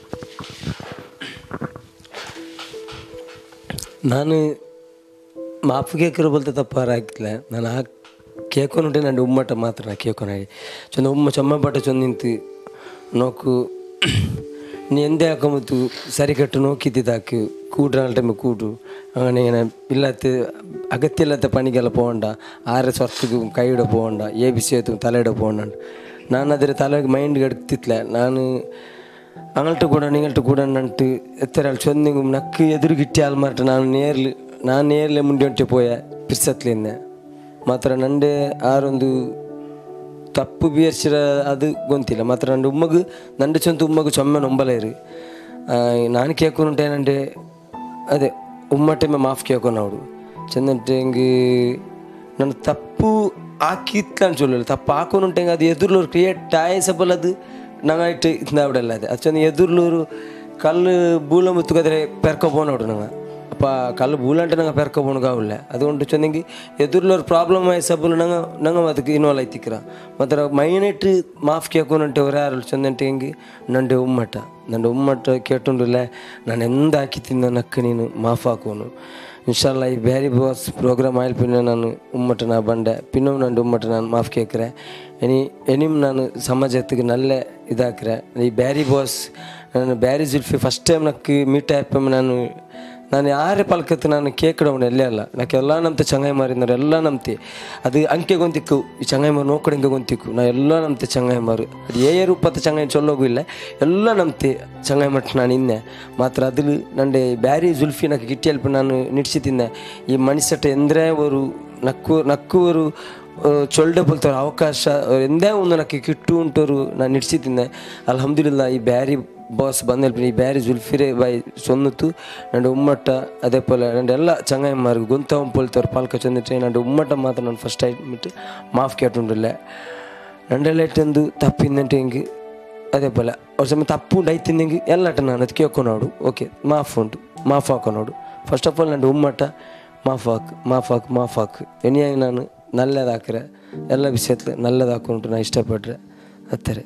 ನಾನು ಮಾಫ್ ಕೇಕರು ಬೋಲ್ತೆ ತಪ್ಪಾರ ಹಾಕಿಲ್ಲ ನಾನು ಆ ಕೇಕೊಂಡೆ ನನ್ನ ಉಮ್ಮಟ ಮಾತ್ರ ನಾ ಕೇಕೊನಾಗಿ ಚೊಂದ ಉಮ್ಮ ಚೊಮ್ಮಪಟ್ಟ ಚೊಂದು ನಿಂತು ನೋಕು ನೀ ಎಂದೇ ಹಾಕೊಂಬತ್ತು ಸರಿ ಕಟ್ಟು ನೋಕಿದ್ದಾಕು ಕೂಡ್ರ ಟೈಮ್ ಕೂಡು അങ്ങനെ ഇങ്ങനെ ഇല്ലാത്ത അകത്തില്ലാത്ത പണിക്കെല്ലാം പോകണ്ട ആരെ സ്വർക്ക് കൈയുടെ പോകണ്ട ഏ വിഷയത്തും തലയുടെ പോകണ്ട ನಾನದ್ರ ತಲೆಗೆ ಮೈಂಡ್ಗೆ ಎಡ್ತಿತ್ಲ ನಾನು അങ്ങോട്ട് കൂടെ നിങ്ങൾട്ട് കൂടെ നട്ട് എത്ര ആൾ ചൊന്നിങ്ങും നക്ക് എതിർകിട്ടി ആൾ മാറട്ടെ ನಾನು ನೇರ್ಲೆ ಮುಂದೆ ಹೊಂಟೆ ಪೋಯ ಪಿರ್ಸತ್ಲಿಂದ ಮಾತ್ರ ನಂಡೆ ಆರೊಂದು ತಪ್ಪು ಬೀರ್ಸಿರ ಅದು ಗೊಂತಿಲ್ಲ ಮಾತ್ರ ನನ್ನ ಉಮ್ಮಗು ನಂಡೆ ಚೊಂತ ಉಮ್ಮಗು ಚೊಮ್ಮೆ ನೊಂಬಲೇರು ನಾನು ಕೇಳ್ಕೊಂಡೇನಂటే ಅದೇ ಉಮ್ಮ ಟೈಮೆ ಮಾಫ್ ಕೇಳ್ಕೊಂಡು ಚೆಂದಂటే ಹಿಂಗೆ ನನ್ನ ತಪ್ಪು ആക്കിയിട്ടാണ് ചൊല്ലുള്ളൂ തപ്പ് ആക്കുന്നുണ്ടെങ്കിൽ അത് എതിർലൊരു ക്രിയേറ്റ് ആയ സപ്പോൾ അത് ഞങ്ങളായിട്ട് ഇന്ന അവിടെ അല്ലാതെ അത് ചെന്ന് എതിർലൊരു കല്ല് ബൂളം മുത്തുക്കതിരെ പെരക്ക പോകണോട്ട് ഞങ്ങൾ ಅಪ್ಪ ಕಲ್ಲು ಬೂಲಂటే ನಂಗೆ ಪೆರ್ಕೊಬೋಣ ಕಾವಲ್ಲ അതുകൊണ്ട് ചെന്നെങ്കിൽ എതിരുള്ളൊരു പ്രോബ്ലം ആയ സബുൽ ഞങ്ങൾ ಅದಕ್ಕೆ ಇನ್ವಾಲ್ವ್ ಆಯ್ತಿಕ್ರ ಮತ್ತು ಮೈನೇಟ್ ಮಾಫ್ ಕೇಳ್ಕೊಂಡಂటే ಯಾರು ಚೆಂದಂಟೆಂಗಿ ನಂಡೆ ಉಮ್ಮಟ ಕೇಟುಂಡಿಲ್ಲ ನಾನು ಎಂದ ಹಾಕಿತೀನಿ ನಕ್ಕ ನೀನು ಮಾಫ್ ಹಾಕೋನು ಇನ್ಶಾಲ್ಲ ಈ ಬ್ಯಾರಿ ಬಾಸ್ ಪ್ರೋಗ್ರಾಮ್ ಆಯ್ತು ಪಿನ್ನ ನಾನು ಉಮ್ಮಟ ನಾ ಬಂಡೆ ಪಿನ್ನೂ ನಂಡು ಉಮ್ಮಟ ನಾನು ಮಾಫ್ ಕೇಕ್ರೆ ಎನಿಮ್ ನಾನು ಸಮಾಜಕ್ಕೆ ನಲ್ಲೆ ಇದಾಕ್ರೆ ಈ ಬ್ಯಾರಿ ಬಾಸ್ ನಾನು ಬ್ಯಾರಿ ಜುಲ್ಫಿ ಫಸ್ಟ್ ಟೈಮ್ ನಕ್ಕೆ ಮೀಟ್ ಆಯ್ಪ ನಾನು ಯಾರೇ ಪಲ್ಕತ್ತು ನಾನು ಕೇಕಡವನು ಎಲ್ಲೇ ಅಲ್ಲ ನಾಕೆ ಎಲ್ಲ ನಮ್ತೆ ಚಂಗಾಯಿ ಮಾರಿದ್ರು ಎಲ್ಲ ನಮ್ತಿ ಅದು ಅಂಕೆ ಗೊಂತಿಕ್ಕು ಈ ಚಂಗಾಯಿ ಮಾರು ನೋಕಡೆ ಹಿಂಗೆ ಗೊಂತಿಕ್ಕು ನಾ ಎಲ್ಲ ನಮ್ತೆ ಚಂಗಾಯಿ ಮಾರು ಅದು ರೂಪತ್ತ ಚಂಗಾಯಿ ಚೊಲ್ಲೋಗೂ ಇಲ್ಲ ಎಲ್ಲ ನಮ್ತೆ ಚಂಗಾಯಿ ಮಟ್ಟ ನಾನು ಇನ್ನೆ ಮಾತ್ರ ಅದಿಲ್ ನಂಡೆ ಬ್ಯಾರಿ ಜುಲ್ಫಿ ನಾಕೆ ಗಿಟ್ಟಿ ಅಲ್ಪ ನಾನು ನಿಡ್ಸಿ ತಿಂದೆ ಈ ಮನುಷ್ಯಟ ಎಂದ್ರೆ ಅವರು ನಕ್ಕುವರು ಚೊಲ್ಡೆ ಬಲ್ತವ್ರು ಅವಕಾಶ ಎಂದೇ ಒಂದು ನಕ್ಕೆ ಕಿಟ್ಟು ಉಂಟವರು ನಾನು ನಿಡ್ಸಿ ತಿಂದೆ ಅಲ್ಹಮ್ದುಲಿಲ್ಲ ಈ ಬ್ಯಾರಿ ಬಾಸ್ ಬಂದೆಲ್ಪಿ ಈ ಬ್ಯಾರಿ ಜುಲ್ಫಿರೆ ಬಾಯಿ ಸೊನ್ನತು ನಂಡು ಉಮ್ಮಟ್ಟ ಅದೇ ಪೋಲೆ ನಂಡು ಎಲ್ಲ ಚಂಗಾಯಿ ಮಾರ್ಗ ಗೊಂತವಂ ಪೊಲ್ತವ್ರು ಪಾಲ್ಕ ಚಂದಿಟ್ಟೆ ನಂಡು ಉಮ್ಮಟ್ಟ ಮಾತ್ರ ನಾನು ಫಸ್ಟ್ ಆಯ್ತು ಮಾಫ್ ಕೇಟುಂಡಿಲ್ಲ ನಂಡೆಲ್ಲ ಇಟ್ಟಂದು ತಪ್ಪಿಂದಂಟೆ ಹಿಂಗೆ ಅದೇ ಪೋಲೆ ಅವ್ರ ಸಮಯ ತಪ್ಪು ಉಂಟು ಐತಿಂದಂಗೆ ಎಲ್ಲಟ ನಾನು ಅದು ಕೇಳ್ಕೊನೋಡು ಓಕೆ ಮಾಫ್ ಉಂಟು ಮಾಫ್ ಹಾಕೋನೋಡು ಫಸ್ಟ್ ಆಫ್ ಆಲ್ ನಂಡು ಉಮ್ಮಟ್ಟ ಮಾಫ್ ಹಾಕು ಎನಿಯಾಗಿ ನಾನು ನಲ್ಲದು ಹಾಕ್ರೆ ಎಲ್ಲ ವಿಷಯತ್ಲೆ ನಲ್ಲದು ಹಾಕೊಂಡು ನಾನು ಇಷ್ಟಪಟ್ರೆ ಹತ್ತಾರೆ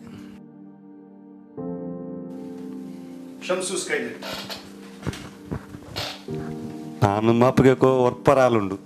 ನಾನು ಮಾಪುಗೆಕೋ ಒರ್ಪರಾಲುಂಡು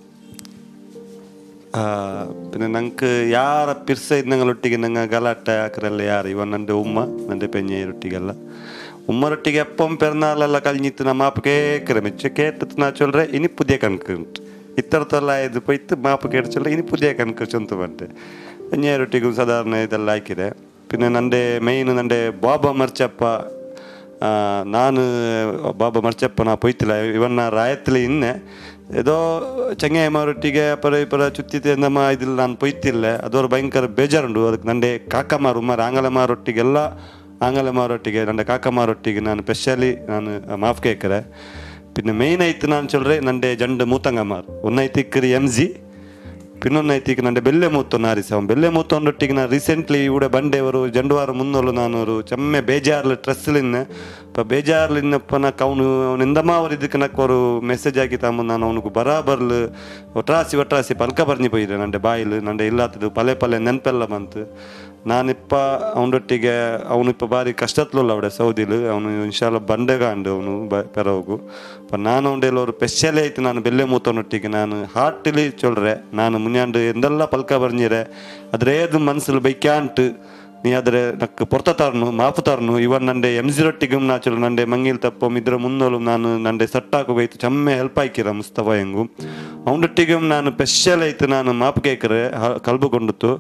പിന്നെ ഞങ്ങൾക്ക് ಯಾರ ಪಿರ್ಸ ಇದ್ದಂಗಳೊಟ್ಟಿಗೆ ನಂಗೆ ಗಲಾಟೆ ಹಾಕ್ರಲ್ಲ ಯಾರು ಇವನ್ ನಂಡೆ ಉಮ್ಮ ನಂಡೆ ಪೆഞ്ഞൊಟ್ಟಿಗೆಲ್ಲ ಉಮ್ಮರೊಟ್ಟಿಗೆ ಎಪ್ಪಂ ಪೆರ್ನಾಲೆಲ್ಲ ಕಲ್ഞ്ഞിತ್ತು ನಮ್ಮ ಮಾಪು ಕೇಕ್ರೆ ಮೆಚ್ಚ ಕೇಟತ್ ನಾ ಚೊಲ್ರೆ ಇನಿ ಪುದಿಯ ಕಣ್ಕು ಉಂಟು ಇತ್ತರತ್ತೆಲ್ಲ ಆಯ್ದು ಪೊಯ್ತು ಮಾಪು ಕೇಟ್ ಚೊಲ್ರೆ ಇನಿ ಪುದಿಯ ಕಣ್ಕು ಚೊಂತು ಬಂಟೆ ಪೆഞ്ഞൊಟ್ಟಿಗೂ ಸಾಧಾರಣ ಇದೆಲ್ಲ ಹಾಕಿದೆ പിന്നെ ನಂಡೆ ಮೈನ್ ನಂಡೆ ಬಾಬಾ ಮರ್ಚಪ್ಪ ನಾನು ಬಾಬಾ ಮರ್ಚಪ್ಪ ನಾ ಪೊಯ್ತಿಲ್ಲ ಇವನ್ನ ರಾಯತ್ಲಿ ಇನ್ನೆ ಏದೋ ಚಂಗಾಯಮ್ಮರೊಟ್ಟಿಗೆ ಪರ ಚುತ್ತಿತೆ ನಮ್ಮ ಇದಿಲ್ಲ ನಾನು ಪೊಯ್ತಿಲ್ಲ ಅದವ್ರು ಭಯಂಕರ ಬೇಜಾರುಂಡು ಅದಕ್ಕೆ ನಂಡೆ ಕಾಕಮಾರು ಉಮ್ಮಾರು ಆಂಗಲಮಾರೊಟ್ಟಿಗೆ ನಂಡೆ ಕಾಕಮಾರೊಟ್ಟಿಗೆ ನಾನು ಸ್ಪೆಷಲಿ ನಾನು ಮಾಫ್ ಕೇಕ್ರೆ പിന്നെ മെയിൻ ആയിട്ട് ഞാൻ ചൊല്ലേ നന്റെ രണ്ട് മൂത്തങ്ങമാർ ഒന്നൈത്തിക്ക് MG പിന്നൊന്നೈತಿಗೆ ನಂಡೆ ಬೆಲ್ಲೆ ಮೂತ್ತೊಂದು ಆರಿಸಿ ಅವನು ಬೆಲ್ಲೆ ಮೂತ್ತೊಂದೊಟ್ಟಿಗೆ ನಾನು ರೀಸೆಂಟ್ಲಿ ഇവിടെ ಬಂಡೆಯವರು ಜಂಡುವಾರ ಮುನ್ನೋಲು ನಾನು ಚೆಮ್ಮೆ ಬೇಜಾರ್ಲು ಸ್ಟ್ರೆಸ್ಲಿನ್ನ ಬೇಜಾರ್ಲಿನ್ನಪ್ಪ ನಾಕ್ ಅವನು ಎಂದಮ್ಮ ಅವರು ಇದಕ್ಕೆ ನಾಕ್ ಅವರು ಮೆಸೇಜ್ ಆಗಿ ತಮ್ಮ ನಾನು ಅವನಿಗೆ ಬರಾಬರ್ಲು ಒಟ್ರಾಸಿ ಪಲ್ಕ ಬರ್ನಿ ಪೋಯಿದೆ ನಂಡೆ ಬಾಯಿಲು ನಂಡೆ ಇಲ್ಲಾತದು ಪಲೆ ನೆನಪೆಲ್ಲ ಬಂತು ನಾನಿಪ್ಪ ಅವನೊಟ್ಟಿಗೆ ಅವನಿಪ್ಪ ಭಾರಿ ಕಷ್ಟತ್ಲಲ್ಲ ಅವಡೆ ಸೌದಿಲು ಅವನು ಇನ್ಶಾಲ್ಲ ಬಂಡೆಗಾಂಡು ಅವನು ಪೆರೋಗು ನಾನು ಅವಡೆಲ್ಲ ಅವರು ಸ್ಪೆಷಲಿ ಆಯ್ತು ನಾನು ಬೆಲ್ಲೆ ಮೂತನೊಟ್ಟಿಗೆ ನಾನು ಹಾರ್ಟ್ಲಿ ಚೊಲ್ರೆ ನಾನು ಮುನ್ಯಾಂಡು ಎಂದೆಲ್ಲ ಪಲ್ಕ ಬರ್ഞ്ഞിರೆ ಅದ್ರ ಏದು ಮನಸ್ಸಲ್ಲಿ ಬೈಕ್ಯಾಂಟು ನೀ ಆದರೆ ನಕ್ಕು ಪೊರ್ತ ತರನು ಮಾಪು ತರನು ಇವನ್ ನಂಡೆ MG ನಾ ಚೊಲ್ಲು ನಂಡೆ ಮಂಗಿಲ್ ತಪ್ಪom ಇದ್ರ ಮುನ್ನೋಲು ನಾನು ನಂಡೆ ಸಟ್ಟಾಕು ಬೈತು ಚಮ್ಮೆ ಹೆಲ್ಪ್ ಆಯ್ಕಿರ ಮುಸ್ತಫಾ ಹೆಂಗು ಅವನೊಟ್ಟಿಗೆ ನಾನು ಸ್ಪೆಷಲ್ ಆಯ್ತು ನಾನು ಮಾಪು ಕೇಕ್ರೆ ಕಲ್ಬುಕೊಂಡಿತ್ತು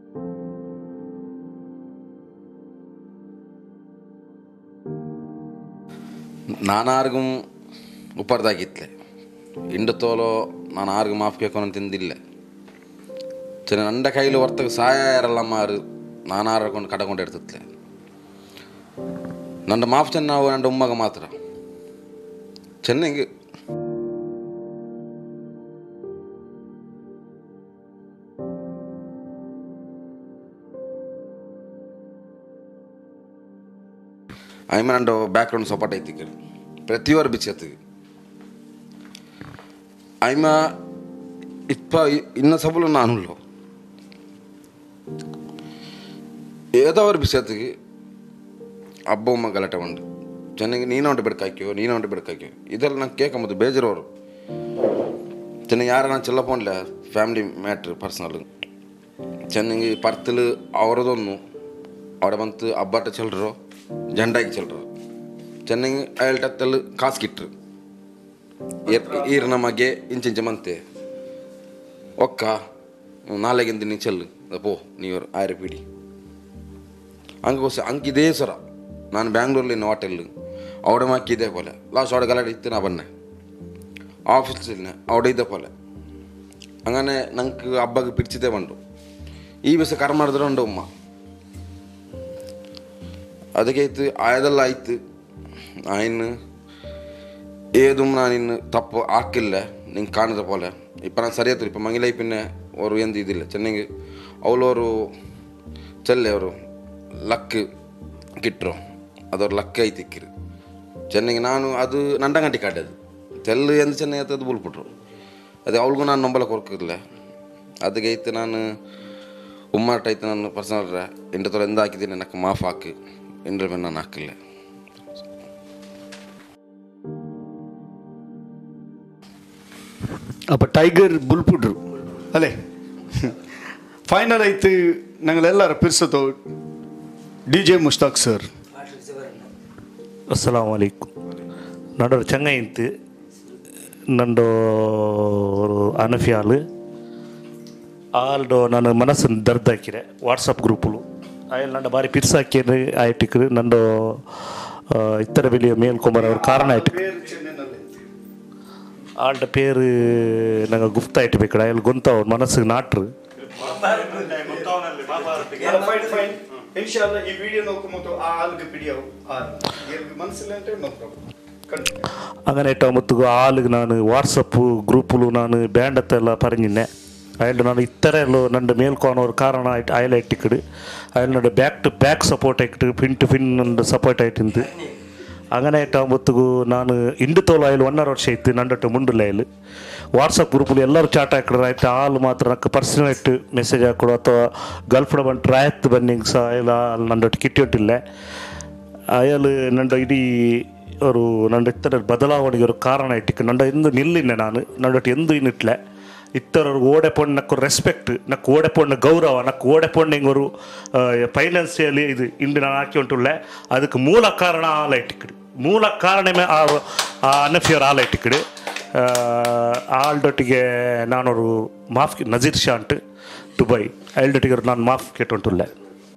ನಾನಾರ್ಗೂ ಉಪ್ಪರ್ದಾಗಿತ್ಲೆ ಇಂಡು ತೋಲೋ ನಾನು ಆರ್ಗು ಮಾಫ್ ಕೇಳ್ಕೊಂಡು ತಿಂದಿಲ್ಲ ಚೆನ್ನ ನಂಡ ಕೈಲಿ ಹೊರ್ತಗೆ ಸಹಾಯ ಯಾರಲ್ಲ ಮಾರು ನಾನು ಆರ್ಕೊಂಡು ಕಡಕೊಂಡು ಇಡ್ತಿತ್ಲೆ ನಂದು ಮಾಫ್ ಚೆನ್ನ ನಾವು ನಂದು ಉಮ್ಮಗ ಮಾತ್ರ ಚೆನ್ನಾಗಿ ಆಯ್ಮ ನಂದು ಬ್ಯಾಕ್ಗ್ರೌಂಡ್ ಸಪೋರ್ಟ್ ಐತಿಗೆ ಪ್ರತಿಯೊರು ಬಿಚ್ಚತ್ತಿಗೆ ಆಯ್ಮ ಇಪ್ಪ ಇನ್ನ ಸಬಲು ನಾನುಳ್ಳು ಏದೋ ಅವ್ರ ಬಿಚ್ಚತ್ತಿಗೆ ಹಬ್ಬ ಉಮ್ಮ ಗಲಾಟೆ ಉಂಡು ಚೆನ್ನಾಗಿ ನೀನೊಂಟು ಬಿಡ್ಕಾಕ್ಯೋ ಇದೆಲ್ಲ ನಂಗೆ ಕೇಳ್ಕೊಂಬೋದು ಬೇಜಾರವರು ಚೆನ್ನಾಗಿ ಯಾರು ನಾನು ಚೆಲ್ಲಪ್ಪಲ್ಲ ಫ್ಯಾಮಿಲಿ ಮ್ಯಾಟ್ರ್ ಪರ್ಸ್ನಲ್ ಚೆನ್ನಾಗಿ ಪರ್ತಲು ಅವರದೊಂದು അവിടെ ಬಂತು ಹಬ್ಬಾಟ ಚೆಲ್ಲರು ಜಂಡಾಗಿ ಚೆಲ್ಲರು ಚೆನ್ನಾಗಿ ಅಯಲ್ಟತ್ತಲ್ಲಿ ಕಾಸ್ಕಿಟ್ರು ಈರ ನಮಗೆ ಇಂಚೆ ಮಂತೆ ಒಕ್ಕ ನಾಳೆಗಿಂದ ನೀ ಚೆಲ್ಲು ಪೋ ನೀವರು ಆಯ್ರಪೀಡಿ ಹಂಗೆ ಇದೇ ಸರ ನಾನು ಬ್ಯಾಂಗ್ಳೂರಲ್ಲಿ ಇನ್ನು ಹೋಟೆಲ್ಲು അവിടെ മാക്കി ഇതേപോലെ ലാസ്റ്റ് അവിടെ കലടി ഇത്തിനാ പന്നെ ഓഫീസിൽ അവിടെ ഇതേപോലെ അങ്ങനെ ഞങ്ങൾക്ക് ಹಬ್ಬಕ್ಕೆ പിടിച്ചതേ ಬಂದು ಈ ವಿಷ ಕರ್ ಮಾಡಿದ್ರೆ ಉಂಡು ಉಮ್ಮ ಅದಕ್ಕೆ ಆಯ್ತು ಆಯದೆಲ್ಲ ಆಯ್ತು ಇನ್ನು ಏದು ನಾನು ಇನ್ನು ತಪ್ಪು ಹಾಕಿಲ್ಲ ನಿಂಗೆ ಕಾಣದ ಪೋಲೆ ಇಪ್ಪ ನಾನು ಸರಿಯಾಯ್ತು ಇಪ್ಪ ಮಂಗಿಲ ಪಿನ್ನೆ ಅವರು ಎಂದು ಇದಿಲ್ಲ ಚೆನ್ನಾಗಿ ಅವಳವರು ಚೆಲ್ಲೆ ಅವರು ಲಕ್ ಕಿಟ್ರು ಅದವ್ರು ಲಕ್ ಐತಿಕ್ಕಿರು ಚೆನ್ನಾಗಿ ನಾನು ಅದು ನಂಡ ಗಂಟೆ ಕಾಡದು ತೆಲ್ಲು ಎಂದು ಚೆನ್ನೈ ಆತದ್ದು ಬುಲ್ಬಿಟ್ರು. ಅದೇ ಅವಳಿಗೂ ನಾನು ನಂಬಲಕ್ಕೆ ಹೊರಕಿಲ್ಲ. ಅದಕ್ಕೆ ಐತೆ ನಾನು ಉಮ್ಮಾಟ ಐತೆ ನಾನು ಪರ್ಸನಲ್ ಎಂಟು ತೊಲೆ ಎಂದ ಹಾಕಿದ್ದೀನಿ ನನಗೆ ಮಾಫ್ ಹಾಕಿ ಎಂಡ್ರ ಮೇಲೆ ನಾನು ಹಾಕಿಲ್ಲ. அப்போ டைகர் புல்புட்ரு ಅಲ್ಲೇ ಫೈನಲ್ ಐತಿ ನಂಗಳೆಲ್ಲರ ಪಿರ್ಸತೋ DJ ಮುಷ್ತಾಕ್ ಸರ್. ಅಸ್ಸಲಾಮ್ ವಲೈಕುಮ್. ನಡೋರು ಚಂಗಾಯಿತು ನಂದು ಅನಫಿಯಾಲು ಆಲ್ಡೋ ನನ್ನ ಮನಸ್ಸನ್ನು ದರ್ದಾಕಿರೆ ವಾಟ್ಸಪ್ ಗ್ರೂಪುಲು ಅಯ್ಯಲ್ಲಿ ನಂದು ಬಾರಿ ಪಿರ್ಸಾಕಿರು ಆಯ್ಟಿಕ್ರು ನಂದು ಇತ್ತರ ಬೆಲೆಯ ಮೇಲ್ಕೊಂಬರ ಅವ್ರ ಕಾರಣ ಆಯ್ತು ಆಲ್ಡ ಪೇರು ನಂಗೆ ಗುಫ್ತ ಆಯ್ತು ಬೇಕು ಅಯ್ಯಲ್ಲಿ ಗೊಂತ ಅವ್ರ ಮನಸ್ಸಿಗೆ ನಾಟ್ರು ಈ ವಿಡಿಯೋ ನೋಡ್ಕೊಂಬತ್ತು ಆ ಆಲ್ಗೆ ಪಿಡಿಯವು ಮನಸ್ಸಿಲ್ಲ ಅಂತ ನೋ ಪ್ರಾಬ್ಲಮ್. അങ്ങനെ ഇട്ടാകുമ്പോഴത്തേക്ക് ആളുകൾ ഞാൻ വാട്സപ്പ് ഗ്രൂപ്പിൽ ഞാൻ വേണ്ടത്തെല്ല പറഞ്ഞിന്നെ അയാളുടെ ഞാൻ ഇത്തരല്ലോ എൻ്റെ മേൽക്കോണ ഒരു കാരണമായിട്ട് അയാളെ ഇട്ടിക്കിട് അയാളുടെ ബാക്ക് ടു ബാക്ക് സപ്പോർട്ട് ആയിട്ട് പിൻ ടു പിൻ സപ്പോർട്ട് ആയിട്ടുണ്ട്. അങ്ങനെ ഇട്ടാകുമ്പോഴത്തേക്ക് ഞാൻ ಇಂಡುത്തോളം അയാൾ 1.5 ವರ್ಷ ಆಯ್ತು ನಂದಟ್ಟು ಮುಂಡಿಲ್ಲ ಅയാൾ ವಾಟ್ಸಪ್ ಗ್ರೂಪಲ್ಲಿ ಎಲ್ಲರೂ ಚಾಟ್ ಹಾಕಿದ್ರೆ ಆಯ್ತು ಆಳು ಮಾತ್ರ ನನಗೆ ಪರ್ಸನಲಾയിട്ട് ಮೆಸೇಜ್ ಹಾಕೊಡು ಅಥವಾ ಗಲ್ಫ್ಡ ಬಂದು ರಾಯತ್ ಬನ್ನಿಂಗ್ ಸಹ ಅಯಾಳ ನಂದಟ್ಟು ಕಿಟ್ಟಿ ಹೊಟ್ಟಿಲ್ಲ ಅಯಾಳು ನಂದು ಇಡೀ ಅವರು ನನ್ನ ಇತ್ತರ ಬದಲಾವಣೆಗೆ ಒಂದು ಕಾರಣ ಇಟ್ಟಿಕ್ಕೆ ನಂಡ ಎಂದು ನಿಲ್ಲಿನ್ನೆ ನಾನು ನನ್ನೊಟ್ಟು ಎಂದು ಇನ್ನಿಟ್ಲೆ ಇತ್ತರವ್ರಿಗೆ ಓಡೆಪೊಂಡು ನಕ್ಕು ರೆಸ್ಪೆಕ್ಟ್ ನಕ್ಕು ಓಡೆಪೊಂಡು ಗೌರವ ನಕ್ಕು ಓಡೆಪೊಂಡು ಹಿಂಗರು ಫೈನಾನ್ಸಿಯಲಿ ಇದು ಇಂದು ನಾನು ಹಾಕಿ ಉಂಟುಳ್ಳೆ ಅದಕ್ಕೆ ಮೂಲ ಕಾರಣ ಆಲ ಇಟ್ಟಿಕ್ಕಡು ಮೂಲ ಕಾರಣವೇ ಆ ಅನಫಿಯರ್ ಆಲ ಇಟ್ಟಿಕ್ಕಡು ಆಲ್ಡೊಟ್ಟಿಗೆ ನಾನೊರು ಮಾಫ್ ನಜೀರ್ ಶಾ ಅಂಟು ದುಬೈ ಅಲ್ಡೊಟ್ಟಿಗೆ ನಾನು ಮಾಫ್ ಕೇಟುಂಟುಳ್ಳೆ.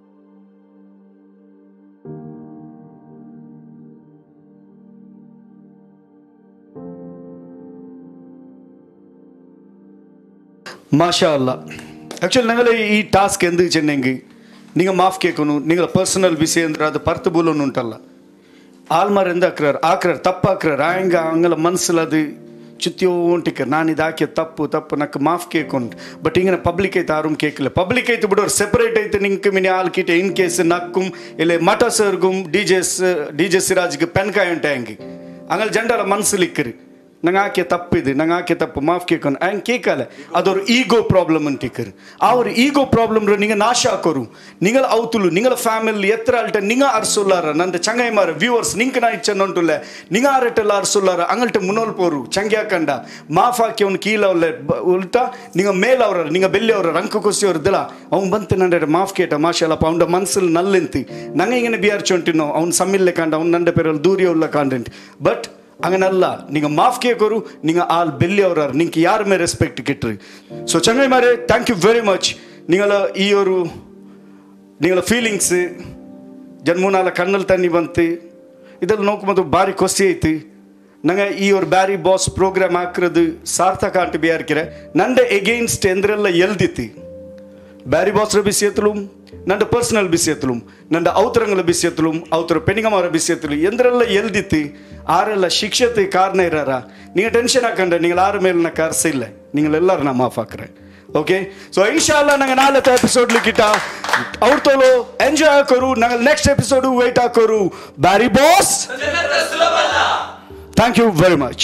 மாஷா அல்லா. ஆக்சுவலி நாங்களே ಈ ಟಾಸ್ಕ್ ಎಂದು ಚೆನ್ನಂಗಿ ನೀವು ಮಾಫ್ ಕೇಳ್ಕೊನು ನಿಂಗಳ ಪರ್ಸನಲ್ ವಿಷಯ ಅಂದ್ರೆ ಅದು ಪರ್ತು ಬೋಲೋನು ಉಂಟಲ್ಲ ಆಲ್ಮಾರ್ ಎಂದು ಆಕ್ರಾರ್ ತಪ್ಪಾಕ್ರಾರ್ ಆಯಂಗ ಅಂಗಲ ಮನಸ್ಸಲ್ಲಿ ಅದು ಚುತ್ತಿಯೋ ಉಂಟಿಕರ್ ನಾನು ಇದು ಹಾಕಿ ತಪ್ಪು ನಕ್ಕೆ ಮಾಫ್ ಕೇಳ್ಕೊಂಡು ಬಟ್ ಹಿಂಗೆ ಪಬ್ಲಿಕ್ ಐತೆ ಆರು ಕೇಳಿಲ್ಲ ಪಬ್ಲಿಕ್ ಐತೆ ಬಿಡೋರು ಸೆಪರೇಟ್ ಐತೆ ನಿಂಗೆ ಮಿನಿ ಆಲ್ ಕಿಟೆ ಇನ್ ಕೇಸ್ ನಕ್ಕುಂ ಇಲ್ಲ ಮಠ ಸರ್ಗುಂ ಡಿ ಜೆ ಸಿರಾಜ್ಗೆ ಪೆನ್ಕಾಯಿ ಉಂಟೆ ಹಂಗೆ ಹಂಗಲ್ಲಿ ಜಂಡರ ಮನಸ್ಸಲ್ಲಿ ಇಕ್ಕರಿ ನಂಗೆ ಆಕೆ ತಪ್ಪಿದೆ ನಂಗೆ ಆಕೆ ತಪ್ಪು ಮಾಫ್ ಕೇಳ್ಕೊಂಡು ಹಂಗೆ ಕೇಕಲ್ಲ ಅದವ್ರ ಈಗೋ ಪ್ರಾಬ್ಲಮ್ ಅಂಟಿಕ್ಕರು ಅವ್ರ ಈಗೋ ಪ್ರಾಬ್ಲಮ್ ನಿಂಗೆ ನಾಶ ಹಾಕೋರು ನಿಂಗಳ ಅವತುಲು ನಿಂಗಳ ಫ್ಯಾಮಿಲಿ ಎತ್ತರ ಅಲ್ಟ ನಿಂಗ ಅರ್ಸೊಲ್ಲಾರ ನಂದು ಚಂಗಾಯಿ ಮಾರ ವ್ಯೂವರ್ಸ್ ನಿಂಗೆ ನಾ ಇಚ್ಛೆ ಉಂಟುಲ್ಲ ನಿಂಗ ಆರಟೆಲ್ಲ ಅರ್ಸೊಲ್ಲಾರ ಅಂಗಲ್ಟ ಮುನ್ನೋಲ್ಪೋರು ಚಂಗ್ಯಾ ಕಂಡ ಮಾಫ್ ಹಾಕಿ ಅವ್ನು ಕೀಲವ್ಲೆ ಉಲ್ಟಾ ನಿಂಗ ಮೇಲವ್ರ ನಿಂಗ ಬೆಲ್ಲಿಯವ್ರ ರಂಕು ಕೊಸಿಯವ್ರದ್ದಲ್ಲ ಅವ್ನು ಬಂತು ನಂಡೆ ಮಾಫ್ ಕೇಟ ಮಾಷಲ್ಲಪ್ಪ ಅವ್ನ ಮನಸ್ಸಲ್ಲಿ ನಲ್ಲಿಂತಿ ನಂಗೆ ಹಿಂಗೆ ಬಿಯಾರ್ಚೊಂಟಿನೋ ಅವ್ನು ಸಮ್ಮಿಲ್ಲೆ ಕಾಂಡ ಅವ್ನು ನಂಡೆ ಪೇರಲ್ಲಿ ದೂರಿಯವ್ಲ ಕಾಂಡೆಂಟ್ ಬಟ್ അങ്ങനല്ല നിങ്ങൾ മാഫ് കേൾക്കൊരു നിങ്ങൾ ആൾ ബെല്ലിയവരാർ നിങ്ങൾക്ക് യാരുമേ റെസ്പെക്ട് കിട്ടു. സോ ചങ്ങായിമാരെ താങ്ക് യു വെരി മച്ച്. നിങ്ങൾ ഈ ഒരു നിങ്ങളുടെ ഫീലിങ്സ് ಜನ್ಮೂನಾಲ ಕಣ್ಣಲ್ಲಿ ತಣ್ಣಿ ಬಂತು ಇದೆಲ್ಲ ನೋಡ್ಕೊಂಬದು ಭಾರಿ ಖುಷಿ ಐತಿ ನಂಗೆ ಈ ಒಂದು ಬ್ಯಾರಿ ಬಾಸ್ ಪ್ರೋಗ್ರಾಮ್ ಹಾಕಿರೋದು ಸಾರ್ಥಕ ಅಂತ ಬಿಯಾರ್ಕಿರೆ ನಂಡೆ ಎಗೇನ್ಸ್ಟ್ ಎಂದ್ರೆಲ್ಲ ಎಲ್ದಿತಿ ಬ್ಯಾರಿ ಬಾಸ್ರ ಬಿಸಿಯತ್ತಲು ನಂದು ಪರ್ಸನಲ್ ಬಿಸಿಯತ್ತಲು ನಂದು ಅವತರಂಗಲ ಬಿಸಿಯತ್ತಲು ಅವತರ ಪೆನಿಗಮಾರ ಬಿಸಿಯತ್ತಲು ಎಂದ್ರೆಲ್ಲ ಎಲ್ದಿತಿ ಆರೆಲ್ಲ ಶಿಕ್ಷತೆ ಕಾರಣ ಇರಾರ ನೀವು ಟೆನ್ಷನ್ ಹಾಕೊಂಡ್ರೆ ನೀವು ಆರ ಮೇಲೆ ನಾ ಕರ್ಸಿಲ್ಲ ನೀವೆಲ್ಲರೂ ನಾ ಮಾಫ್ ಹಾಕ್ರೆ ಓಕೆ. ಸೊ ಇನ್ಶಾಲ್ಲ ನಂಗೆ ನಾಳೆ ಎಪಿಸೋಡ್ ಲಿಕ್ಕಿಟ ಅವ್ರ ತೋಲು ಎಂಜಾಯ್ ಹಾಕೋರು ನಂಗೆ ನೆಕ್ಸ್ಟ್ ಎಪಿಸೋಡು ವೇಟ್ ಹಾಕೋರು Beary boss. Thank you very much.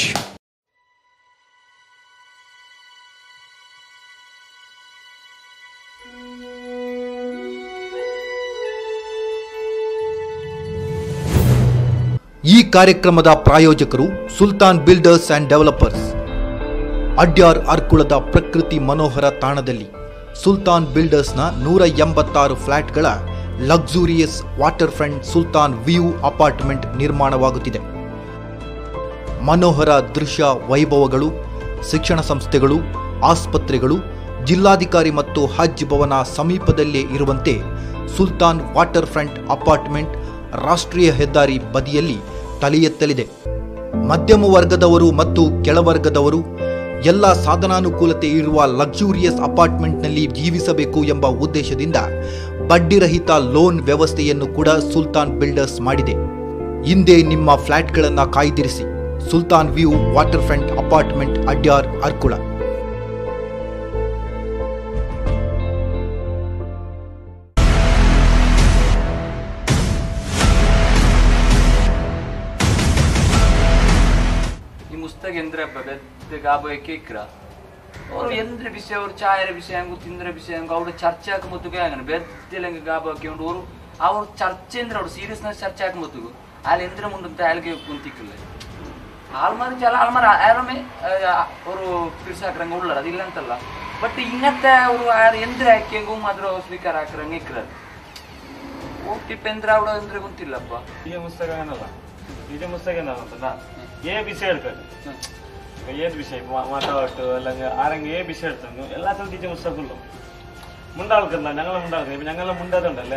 ಈ ಕಾರ್ಯಕ್ರಮದ ಪ್ರಾಯೋಜಕರು Sultan builders and developers. Adyar ಅರ್ಕುಳದ ಪ್ರಕೃತಿ ಮನೋಹರ ತಾಣದಲ್ಲಿ ಸುಲ್ತಾನ್ ಬಿಲ್ಡರ್ಸ್ನ 186 ಫ್ಲಾಟ್ಗಳ luxurious water front Sultan view apartment ನಿರ್ಮಾಣವಾಗುತ್ತಿದೆ. ಮನೋಹರ ದೃಶ್ಯ ವೈಭವಗಳು, ಶಿಕ್ಷಣ ಸಂಸ್ಥೆಗಳು, ಆಸ್ಪತ್ರೆಗಳು, ಜಿಲ್ಲಾಧಿಕಾರಿ ಮತ್ತು ಹಜ್ ಭವನ ಸಮೀಪದಲ್ಲೇ ಇರುವಂತೆ ಸುಲ್ತಾನ್ ವಾಟರ್ ಫ್ರಂಟ್ ಅಪಾರ್ಟ್ಮೆಂಟ್ ರಾಷ್ಟ್ರೀಯ ಹೆದ್ದಾರಿ ಬದಿಯಲ್ಲಿ ತಲೆ ಎತ್ತಲಿದೆ. ಮಧ್ಯಮ ವರ್ಗದವರು ಮತ್ತು ಕೆಳವರ್ಗದವರು ಎಲ್ಲ ಸಾಧನಾನುಕೂಲತೆ ಇರುವ ಲಕ್ಸುರಿಯಸ್ ಅಪಾರ್ಟ್ಮೆಂಟ್ನಲ್ಲಿ ಜೀವಿಸಬೇಕು ಎಂಬ ಉದ್ದೇಶದಿಂದ ಬಡ್ಡಿರಹಿತ ಲೋನ್ ವ್ಯವಸ್ಥೆಯನ್ನು ಕೂಡ ಸುಲ್ತಾನ್ ಬಿಲ್ಡರ್ಸ್ ಮಾಡಿದೆ. ಹಿಂದೆ ನಿಮ್ಮ ಫ್ಲಾಟ್ಗಳನ್ನು ಕಾಯ್ದಿರಿಸಿ. Sultan view water front apartment, Adyar, Arkula. ಮುಸ್ತಗೆ ಎಂದ್ರೆ ಬೆದ್ದೆ ಗಾಬೋಯ ಕೇಕ್ರ ಅವ್ರು ಎಂದ್ರೆ ವಿಷಯ ಅವ್ರು ಚಾಯರ ವಿಷಯ ಹಂಗು ತಿಂದ್ರೆ ವಿಷಯ ಹಂಗು ಅವ್ರು ಚರ್ಚೆ ಹಾಕುಮತ್ತಿಗೆ ಹಂಗನೆ ಬೆದ್ದೆಲಂಗೆ ಗಾಬೋಕೆ ಉಂಟು ಅವ್ರು ಚರ್ಚೆ ಅಂದ್ರೆ ಅವ್ರು ಸೀರಿಯಸ್ನೆಸ್ ಚರ್ಚೆ ಹಾಕುಮತ್ತಿಗೂ ಅಲ್ಲಿ ಎಂದ್ರೆ ಮುಂದಂತ ಅಲ್ಲಿಗೆ ಕುಂತಿಕ್ಕಿಲ್ಲ ಆಲ್ಮಾರಿ ಚಲ ಆಲ್ಮಾರ ಆರಮೆ ಅವರು ಪಿರ್ಸಾಕ್ರಂಗೆ ಉಳ್ಳಾರ ಅದಿಲ್ಲ ಅಂತಲ್ಲ ಬಟ್ ಇನ್ನತ್ತೆ ಅವರು ಎಂದ್ರೆ ಹಾಕಿಂಗು ಮಾತ್ರ ಸ್ವೀಕಾರ ಹಾಕ್ರಂಗೆ ಇಕ್ರಾರ ಓಟಿಪ್ಪೆಂದ್ರೆ ಅವಡ ಅಂದ್ರೆ ಗೊತ್ತಿಲ್ಲಪ್ಪ ಈಗ ಪುಸ್ತಕ ಏನಲ್ಲ ಈಗ ಪುಸ್ತಕ ಏನಲ್ಲ ಏ ವಿಷಯ ಹೇಳ್ತಾರೆ ಏದ್ ವಿಷಯ ಮಾತಾಡಟ್ಟು ಅಲ್ಲ ಆರಂಗೆ ಏ ವಿಷಯ ಹೇಳ್ತಾನು ಎಲ್ಲ ಟೀಚರ್ ಪುಸ್ತಕ ಉಳ್ಳು ಮುಂದಾಳ್ಕಲ್ಲ ഞങ്ങളെ ಮುಂದಾಳ್ಕ ഞങ്ങളെ ಮುಂದಾതുണ്ടല്ലേ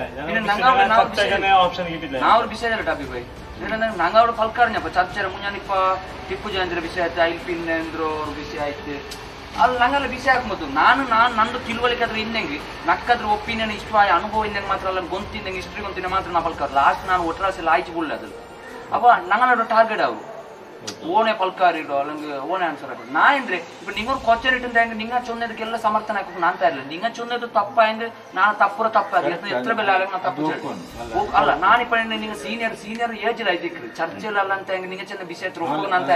ഓപ്ഷൻ കിട്ടില്ല ನಾವು ವಿಷಯ ಟಾಪಿಕ್ ಬೈ ನಂಗೆ ಅವ್ರು ಫಲ್ಕಾರ್ನಪ್ಪ ಚರ್ಚೆ ಮುಂಜಾನಿಪ್ಪ ಟಿಪ್ಪು ಜಯಂತಿರ ವಿಷಯ ಆಯ್ತು ಐಲ್ಪಿನ್ ಅಂದ್ರು ಅವ್ರ ವಿಷಯ ಆಯ್ತು ಅಲ್ಲಿ ನಂಗೆಲ್ಲ ವಿಷಯ ಹಾಕ್ಬೋದು ನಾನು ನಂದು ತಿಳುವಳಿಕೆ ಆದ್ರೆ ಇನ್ನಂಗೆ ನಕ್ಕದ್ರ ಒಪಿನಿಯನ್ ಇಷ್ಟ ಅನುಭವ ಇನ್ನಂಗೆ ಮಾತ್ರ ಅಲ್ಲ ಗೊಂತಿಂದಂಗೆ ಹಿಸ್ಟ್ರಿ ಗೊಂತಿನ ಮಾತ್ರ ನಾ ಫಲ್ಕಾರ್ ಲಾಸ್ಟ್ ನಾನು ಒಟ್ರಾಸೆಲ್ಲ ಆಯ್ತು ಬಿಡ್ಲೆ ಅದು ಅಪ್ಪ ನಂಗಲ್ಲ ಟಾರ್ಗೆಟ್ ಅವರು ಓಣೆ ಪಲ್ಕಾರಿಡು ಅಲ್ಲಂಗೆ ಓಣೆ ಆನ್ಸರ್ ಹಾಕೋದು ನಾ ಅಂದ್ರೆ ಇಪ್ಪ ನಿಂಗೊಂದು ಕ್ವಶನ್ ಇಟ್ಟಿಂದ ಹೆಂಗೆ ನಿಂಗ ಚೊಂದದಕ್ಕೆಲ್ಲ ಸಮರ್ಥನೆ ಹಾಕೋದು ನಾನ್ತಾ ಇರಲಿಲ್ಲ ನಿಂಗ ಚೊಂದದ್ದು ತಪ್ಪ ಹೆಂಗೆ ನಾನು ತಪ್ಪುರ ತಪ್ಪಾಗಿ ಎತ್ತರ ಬೆಲೆ ಆಗ ನಾ ತಪ್ಪು ಅಲ್ಲ ನಾನಿಪ್ಪ ನಿಂಗೆ ಸೀನಿಯರ್ ಏಜ್ ಆಯ್ತಿಕ್ರಿ ಚರ್ಚೆಲ್ಲ ಅಲ್ಲ ಅಂತ ಹೆಂಗೆ ನಿಂಗೆ ಚೆಂದ ವಿಷಯ ಹೋಗೋಣ ಅಂತ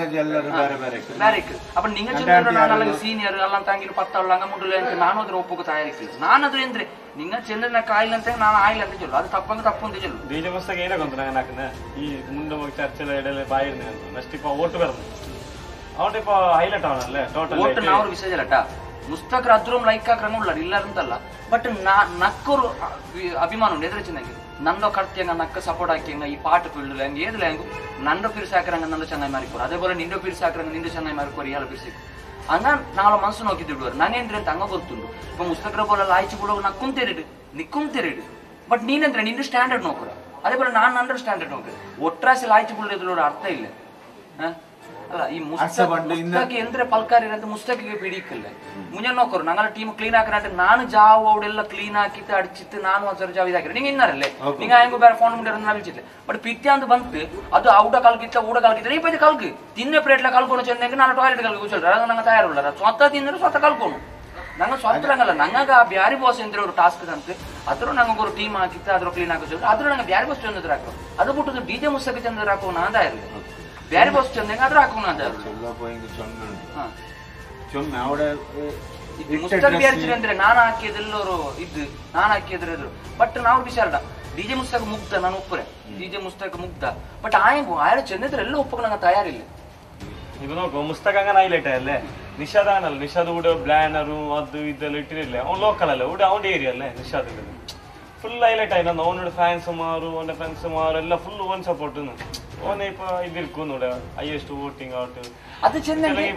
ಬೇರೆ ಅಪ್ಪ ನಿಂಗ ಚಂದ ನಾನು ಸೀನಿಯರ್ ಅಲ್ಲ ಅಂತ ಹಂಗೆ ಪತ್ತಲ್ಲ ಹಂಗ ಮುಡಲೆ ಅಂತ ನಾನು ಅದ್ರ ಒಪ್ಪೋಕೆ ತಯಾರಿಕ್ಕಿಲ್ಲ ನಾನದ್ರ ಅಂದ್ರೆ ನಿಂಗ ಚಂದ ಕಾಯಿಲ್ಲ ಅಂತ ನಾನು ಆಯಿಲ್ಲ ಅಂತ ಚೊಲ್ಲು ಅದು ತಪ್ಪಂಗ ತಪ್ಪು ಅಂತ ಚೊಲ್ಲು ಬೀಜ ಪುಸ್ತಕ ಏನಾಗಂತ ನಾನು ಈ ಮುಂದೆ ಹೋಗಿ ಚರ್ಚೆಲ್ಲ ಎಡೆಲ್ಲ ಬಾಯಿ ಅಷ್ಟಿಪ್ಪ ಓಟು ಬರೋದು ಅವಟಿಪ್ಪ ಹೈಲೈಟ್ ಅವನಲ್ಲೇ ಟೋಟಲ್ ಓಟ್ ನಾವ್ರ ವಿಷಯ ಇಲ್ಲಟ ಮುಸ್ತಕರ ಅದ್ರೂ ಲೈಕ್ ಹಾಕ್ರಂಗ ಉಳ್ಳ ಇಲ್ಲ ಅಂತಲ್ಲ ಬಟ್ ನಕ್ಕರು ಅಭಿಮಾನ ಉಂಟು ಎದುರು ಚೆನ್ನಾಗಿ ನಂದೋ ಕರ್ತಿಯಂಗ ನಕ್ಕ ಸಪೋರ್ಟ್ ಹಾಕಿಂಗ ಈ ಪಾಠ ಫೀಲ್ಡ್ ಹೆಂಗೆ ಏದಿಲ್ಲ ಹೆಂಗು ನಂದು ಪಿರ್ಸ್ ಹಾಕ್ರಂಗ ನಂದು ಚೆನ್ನಾಗಿ ಮಾರಿಕೋರು ಅದೇപോലെ ನಿಂದು ಪಿರ್ಸ್ ಹಾಕ್ರಂಗ ನಿಂದು ಚೆನ್ನಾಗಿ ಮಾರಿಕೋರು ಎಲ್ಲ ಪಿರ್ಸಿಕ್ ಹಂಗ ನಾಳೆ ಮನಸ್ಸು ನೋಕಿದ್ದಿಡುವರು ನಾನೇನ್ರಿ ಅಂತ ಹಂಗ ಗೊತ್ತುಂಟು ಇಪ್ಪ ಮುಸ್ತಕರ ಬೋಲಲ್ಲ ಆಯ್ಚು ಬಿಡೋರು ನಿಕ್ಕುಂತಿರಿಡು ಬಟ್ ನೀನಂದ್ರೆ ನಿಂದು ಸ್ಟ್ಯಾಂಡರ್ಡ್ ನೋಕ್ರ ಅದೇപോലെ ನಾನು ನಂದ್ರ ಸ್ಟ್ಯಾಂಡರ್ಡ್ ನೋಕ್ರಿ ಒಟ್ರಾಸೆಲ್ಲ ಆಯ್ಚು ಬಿಡೋದ್ರ ಅರ್ಥ ಇಲ್ಲ ಅಲ್ಲ ಈ ಮುಸ್ತಕ್ಕೆ ಎಂದ್ರೆ ಪಲ್ಕಾರಿ ಅಂತ ಮುಸ್ತಕಿಗೆ ಪಿಡಿಕಲ್ಲ ಮುಂಜಾನೆ ನೋಕರು ನಂಗಲ್ಲ ಟೀಮ್ ಕ್ಲೀನ್ ಹಾಕಿರ ನಾನು ಜಾವ್ ಅವಡೆಲ್ಲ ಕ್ಲೀನ್ ಹಾಕಿತ್ತು ಅಡಿಚಿತ್ತು ನಾನು ಒಂದ್ಸರಿ ಜಾವ್ ಇದಾಕಿರ ನಿಂಗೆ ಇನ್ನಾರಲ್ಲೇ ನಿಂಗೆ ಹೆಂಗು ಬೇರೆ ಫೋನ್ ಮುಂದೆ ವಿಚಿತ್ತೆ ಬಟ್ ಪಿತ್ಯ ಅಂತ ಬಂತು ಅದು ಔಟ ಕಲ್ಕಿತ್ತ ಊಟ ಕಲ್ಕಿತ್ತ ಈ ಪೈದೆ ಕಲ್ಕು ತಿನ್ನೆ ಪ್ಲೇಟ್ಲ ಕಲ್ಕೊಂಡು ಚೆಂದಂಗೆ ನಾನು ಟಾಯ್ಲೆಟ್ ಕಲ್ಕು ಕೂಚಲ್ರ ಅದು ನಂಗೆ ತಯಾರಿಲ್ಲ ಸ್ವತಃ ತಿಂದ್ರೆ ಸ್ವತಃ ಕಲ್ಕೊಂಡು ನಂಗೆ ಸ್ವಂತ ರಂಗಲ್ಲ ನಂಗಾಗ ಆ ಬ್ಯಾರಿ ಬಾಸ್ ಅಂದ್ರೆ ಅವ್ರು ಟಾಸ್ಕ್ ಅಂತ ಅದ್ರ ನಂಗೆ ಒಂದು ಟೀಮ್ ಹಾಕಿತ್ತು ಅದ್ರ ಕ್ಲೀನ್ ಹಾಕೋ ಅದ್ರ ನಂಗೆ ಬ್ಯಾರಿ ಬಾಸ್ ಚಂದ್ರ ಹಾಕೋ ಅದು ಬಿಟ್ಟು ಡಿಜೆ ಮುಸ್ತಕ ಚಂದ್ರ ಹಾಕೋಣ ಅಂತ ಇರಲಿಲ್ಲ ಬ್ಯಾರಿ ಬಾಸ್ ಚಂದಂಗೆ ಅದ್ರ ಹಾಕೋಣ ಅಂತ ಮುಸ್ತಕ ಬ್ಯಾರಿ ಅಂದ್ರೆ ನಾನು ಹಾಕಿದೆಲ್ಲವರು ಇದ್ದು ನಾನು ಹಾಕಿದ್ರು ಬಟ್ ನಾವು ವಿಚಾರ ಡಿಜೆ ಮುಸ್ತಕ ಮುಗ್ಧ ನಾನು ಒಪ್ಪರೆ ಡಿಜೆ ಮುಸ್ತಕ ಮುಗ್ಧ ಬಟ್ ಆಯ್ತು ಚಂದ್ರ ಎಲ್ಲ ಒಪ್ಪಕ್ಕೆ ನಂಗೆ ತಯಾರಿಲ್ಲ ಈಗ ನೋಡು ಮುಸ್ತಕ ಹೈಲೈಟ್ ಅಲ್ಲೇ ನಿಷಾದ ಅಲ್ಲ ನಿಷಾದ್ ಊಡ ಬ್ಲಾನರು ಅದು ಇದೆಲ್ಲ ಇಟ್ಟಿರಲಿಲ್ಲ ಅವ್ನು ಲೋಕಲ್ ಅಲ್ಲ ಊಡ ಅವ್ನ ಏರಿಯಾ ಅಲ್ಲೇ ನಿಷಾದ್ ಫುಲ್ ಹೈಲೈಟ್ ಆಯ್ತು ನಾನು ಅವನೋட ಫ್ಯಾನ್ಸ್ ಸುಮಾರು ಅವನ ಫ್ರೆಂಡ್ಸ್ ಸುಮಾರು ಎಲ್ಲ ಫುಲ್ ಓನ್ ಸಪೋರ್ಟ್ ಅವನ ಇಪ್ಪ ಇದಿರ್ಕು ನೋಡ ಹೈಯೆಸ್ಟ್ ವೋಟಿಂಗ್ ಔಟ್ ಅದು ಚೆಂದಾಗಿ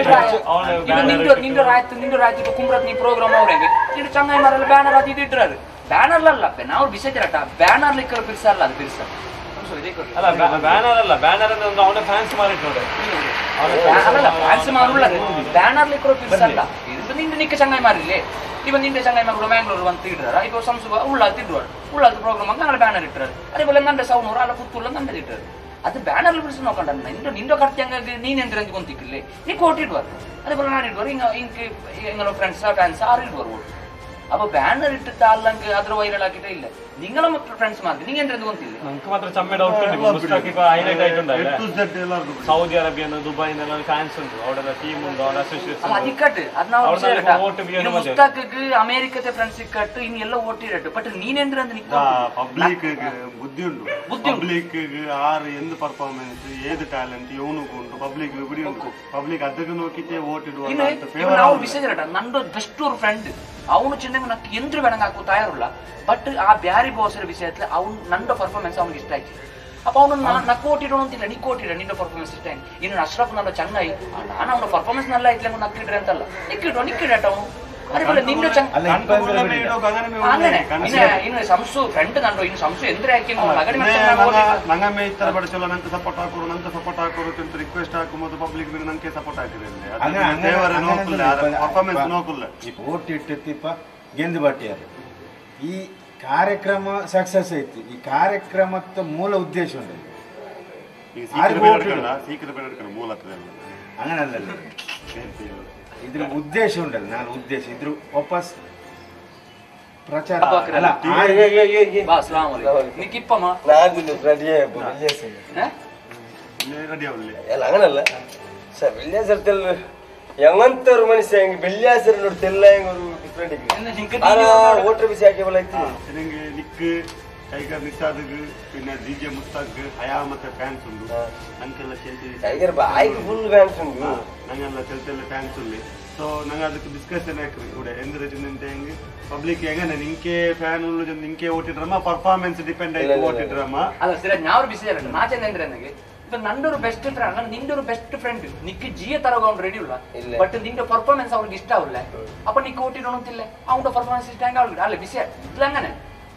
ನಿಂದು ರಾಯ್ತು ಕುಂಬ್ರತ್ ನೀ ಪ್ರೋಗ್ರಾಮ್ ಅವ್ರಿಗೆ ಇದು ಚಂಗಾಯಿ ಮಾರಲ್ಲ ಬ್ಯಾನರ್ ಅದು ಇದು ಇಟ್ರಾರು ಬ್ಯಾನರ್ ಅಲ್ಲ ನಾವು ಬಿಸೈತಿರಟ ಬ್ಯಾನರ್ ಲಿಕ್ಕರು ಪಿರ್ಸಲ್ಲ ಅದು ಪಿರ್ಸ ಅಲ್ಲ ಬ್ಯಾನರ್ ಅಲ್ಲ ಬ್ಯಾನರ್ ಅಂದ್ರೆ ಅವನ ಫ್ಯಾನ್ಸ್ ಮಾರಿಟ್ ನೋಡಿ ಫ್ಯಾನ್ಸ್ ಮಾರುಲ್ಲ ಬ್ಯಾನರ್ ಲಿಕ್ಕರು ಪಿರ್ಸಲ್ಲ ಇದು ನಿಂದು ನಿಕ್ಕ ಚಂಗಾಯಿ ಮಾರಿಲ್ಲ ಇವ ನಿಂದೆ ಚಂಗಾಯಿ ಮಗಳು ಮ್ಯಾಂಗ್ಳೂರು ಅಂತ ಇಡ್ರಾರ ಇವ ಸಂಸು ಉಳ್ಳಾಲ್ ತಿದ್ವಾರು ಉಳ್ಳಾಲ್ ಪ್ರೋಗ್ರಾಮ್ ಅಂತ ನಾಳೆ ಬ್ಯಾನರ್ ಇಟ್ಟರು ಅದೇ ನಂಡೆ ಸೌನೂರು ಅಲ್ಲ ಪುತ್ತೂರು ನಂಡೆ ಇಟ್ಟರು ಅದು ಬ್ಯಾನರ್ ಬಿಡಿಸಿ ನೋಕೊಂಡ ನಿಂದು ಕರ್ತಿ ಹಂಗಾಗಿ ನೀನೆಂದ್ರೆ ಅಂತ ಗೊಂತಿಕ್ಕಿಲ್ಲ ನೀ ಕೋಟ್ ಇಡ್ಬಾರ್ದು ಅದೇ ನಾನು ಇಡ್ಬಾರು ಹಿಂಗೆ ಫ್ರೆಂಡ್ಸ್ ಫ್ಯಾನ್ಸ್ ಆರು ಇಡ್ಬಾರು ಅಪ್ಪ ಬ್ಯಾನರ್ ಇಟ್ಟಿದ್ದ ಅಲ್ಲಂಗೆ ಅದ್ರ ವೈರಲ್ ಆಗಿಟ್ಟೇ ಇಲ್ಲ ನಿಂಗಳ ಮಕ್ಕಳು ಫ್ರೆಂಡ್ಸ್ ಮಾಡಿ ನಿಂಗೆ ಎಂದ್ರೆ ಗೊಂತಿಲ್ಲ ನಂಗೆ ಮಾತ್ರ ಚಮ್ಮೆ ಡೌಟ್ ಹೈಲೈಟ್ ಆಯ್ತುಂಟಲ್ಲ ಸೌದಿ ಅರೇಬಿಯನ್ ದುಬೈನೆಲ್ಲ ಫ್ಯಾನ್ಸ್ ಉಂಟು ಅವರೆಲ್ಲ ಟೀಮ್ ಉಂಟು ಅವ್ರ ಅಸೋಸಿಯೇಷನ್ ಅದಿಕ್ಕಟ್ಟು ಅದ್ ನಾವು ಮುಸ್ತಕಕ್ಕೆ ಅಮೆರಿಕದ ಫ್ರೆಂಡ್ಸ್ ಇಕ್ಕಟ್ಟು ಇನ್ನು ಎಲ್ಲ ಓಟಿರಟ್ಟು ಬಟ್ ನೀನೆಂದ್ರೆ ಅಂದ್ರೆ ಪಬ್ಲಿಕ್ ಬುದ್ಧಿ ಉಂಟು ಪಬ್ಲಿಕ್ ಆರು ಎಂದ್ ಪರ್ಫಾರ್ಮೆನ್ಸ್ ಏದು ಟ್ಯಾಲೆಂಟ್ ಇವನಿಗೂ ಉಂಟು ಪಬ್ಲಿಕ್ ಬಿಡಿ ಉಂಟು ಪಬ್ಲಿಕ್ ಅದಕ್ಕೆ ನೋಕಿತೆ ಓಟ್ ಇಡುವ ವಿಷಯ ನಂದು ಬೆಸ್ಟ್ ಫ್ರೆಂಡ್ ಅವನು ಚೆಂದ ನಕ್ಕೆ ಎಂದ್ರು ಬೇಡಂಗೆ ಹಾಕೋ ತಯಾರಿಲ್ಲ ಬಟ್ ಆ ಬ್ಯಾರಿ ಬಾಸರ ವಿಷಯದಲ್ಲಿ ಅವ್ನು ನಂದು ಪರ್ಫಾರ್ಮೆನ್ಸ್ ಅವ್ನಿಗೆ ಇಷ್ಟ ಆಯ್ತು ಅಪ್ಪ ಅವನು ನಕ್ಕು ಓಟಿಡೋ ಅಂತಿಲ್ಲ ನೀ ಕೋಟಿಡ ನಿನ್ನ ಪರ್ಫಾರ್ಮೆನ್ಸ್ ಇಷ್ಟ ಆಯ್ತು ಇನ್ನು ಅಶ್ರಫ್ ನನ್ನ ಚೆನ್ನಾಗಿ ನಾನು ಅವನ ಪರ್ಫಾರ್ಮೆನ್ಸ್ ನಲ್ಲ ಐತ್ಲೆ ನಕ್ಕಿಡ್ರೆ ಅಂತಲ್ಲ ನಿಕ್ಕಿಡಟ ಅವನು ಅದೇ ನಿಂದು ಇನ್ನು ಸಂಸು ಫ್ರೆಂಡ್ ನಂದು ಇನ್ನು ಸಂಸು ಎಂದ್ರೆ ಹಾಕಿ ನಂಗಮ್ಮೆ ಈ ತರ ಬಡಿಸಲ್ಲ ನಂಗೆ ಸಪೋರ್ಟ್ ಹಾಕೋರು ಅಂತ ರಿಕ್ವೆಸ್ಟ್ ಹಾಕುವುದು ಪಬ್ಲಿಕ್ ನಂಗೆ ಸಪೋರ್ಟ್ ಹಾಕಿದ್ರೆ ಪರ್ಫಾರ್ಮೆನ್ಸ್ ನೋಕುಲ್ಲ ಓಟ್ ಇಟ್ಟಿಪ್ಪ ಗೆಂದು ಬಟ್ಟಿಯಾರ ಈ ಕಾರ್ಯಕ್ರಮ ಸಕ್ಸಸ್ ಐತಿ ಈ ಕಾರ್ಯಕ್ರಮದ ಮೂಲ ಉದ್ದೇಶ ಉಂಟು അങ്ങനല്ല ಇದ್ರ ಉದ್ದೇಶ ಉಂಟಲ್ಲ ನಾನು ಉದ್ದೇಶ ಇದ್ರ ವಾಪಸ್ ಪ್ರಚಾರ ಅಲ್ಲ അങ്ങനല്ല ಸರ್ ಬೆಳ್ಳಿಯಾಸರ್ ತೆಲ್ಲ ಎಂಗಂತವ್ರು ಮನುಷ್ಯ ಹೆಂಗೆ ಬೆಳ್ಳಿಯಾಸರ್ ನೋಡಿ ತೆಲ್ಲ ಹೆಂಗೆ ಅವರು ಡಿಫ್ರೆಂಟ್ ಓಟ್ರ್ ಬಿಸಿ ಹಾಕಿ ಬಲ್ಲ ಇತ್ತು ನಿನಗೆ ನಿಕ್ಕು ಟೈಗರ್ ನಿಸಾದ್ಗೆ പിന്നെ DJ ಮುಸ್ತಾಕ್ ಹಯಾ ಮತ್ತೆ ಫ್ಯಾನ್ಸ್ ಉಂಟು ನಂಗೆಲ್ಲ ಚೆಲ್ತಿ ಟೈಗರ್ ಬಾಯ್ಗೆ ಫುಲ್ ಫ್ಯಾನ್ಸ್ ಉಂಟು ನಂಗೆಲ್ಲ ಚೆಲ್ತೆಲ್ಲ ಫ್ಯಾನ್ಸ್ ಉಳ್ಳಿ ಸೊ ನಂಗೆ ಅದಕ್ಕೆ ಡಿಸ್ಕಷನ್ ಹಾಕ್ರಿ ಕೂಡ ಎಂದ್ರೆ ಹೆಂಗೆ ಪಬ್ಲಿಕ್ ಹೆಂಗನೆ ನಿಂಕೆ ಫ್ಯಾನ್ ಉಳ್ಳು ನಿಂಕೆ ಓಟಿಡ್ರಮ್ಮ ಪರ್ಫಾರ್ಮೆನ್ಸ್ ಡಿಪೆಂಡ್ ಆಯ್ತು ಓಟಿಡ್ರಮ್ಮ ಅಲ್ಲ ಸರ್ ನಾವು ಬಿಸಿ ಇರಲ್ಲ ನಾಚೆ ಅಂದ್ರೆ ನನಗೆ ನಂದೊರು ಬೆಸ್ಟ್ ಫ್ರೆಂಡ್ ನಿಂದೊರು ಬೆಸ್ಟ್ ಫ್ರೆಂಡ್ ನಿಕ್ಕೆ ಜಿಯ ತರಗ ರೆಡಿ ಇಲ್ಲ ಬಟ್ ನಿಂದ ಪರ್ಫಾರ್ಮೆನ್ಸ್ ಅವ್ರಿಗೆ ಇಷ್ಟ ಅವಲ್ಲ ಅಪ್ಪ ನಿಕ್ಕೆ ಓಟಿಡೋಂತಿಲ್ಲ ಅವನ ಪರ್ಫಾರ್ಮೆನ್ಸ್ ಇಷ್ಟ ಹೆಂಗ ಅವ್ರಿಗೆ ಅಲ್ಲ ಬಿಸಿ ಇಲ್ಲ ಹಂಗನೆ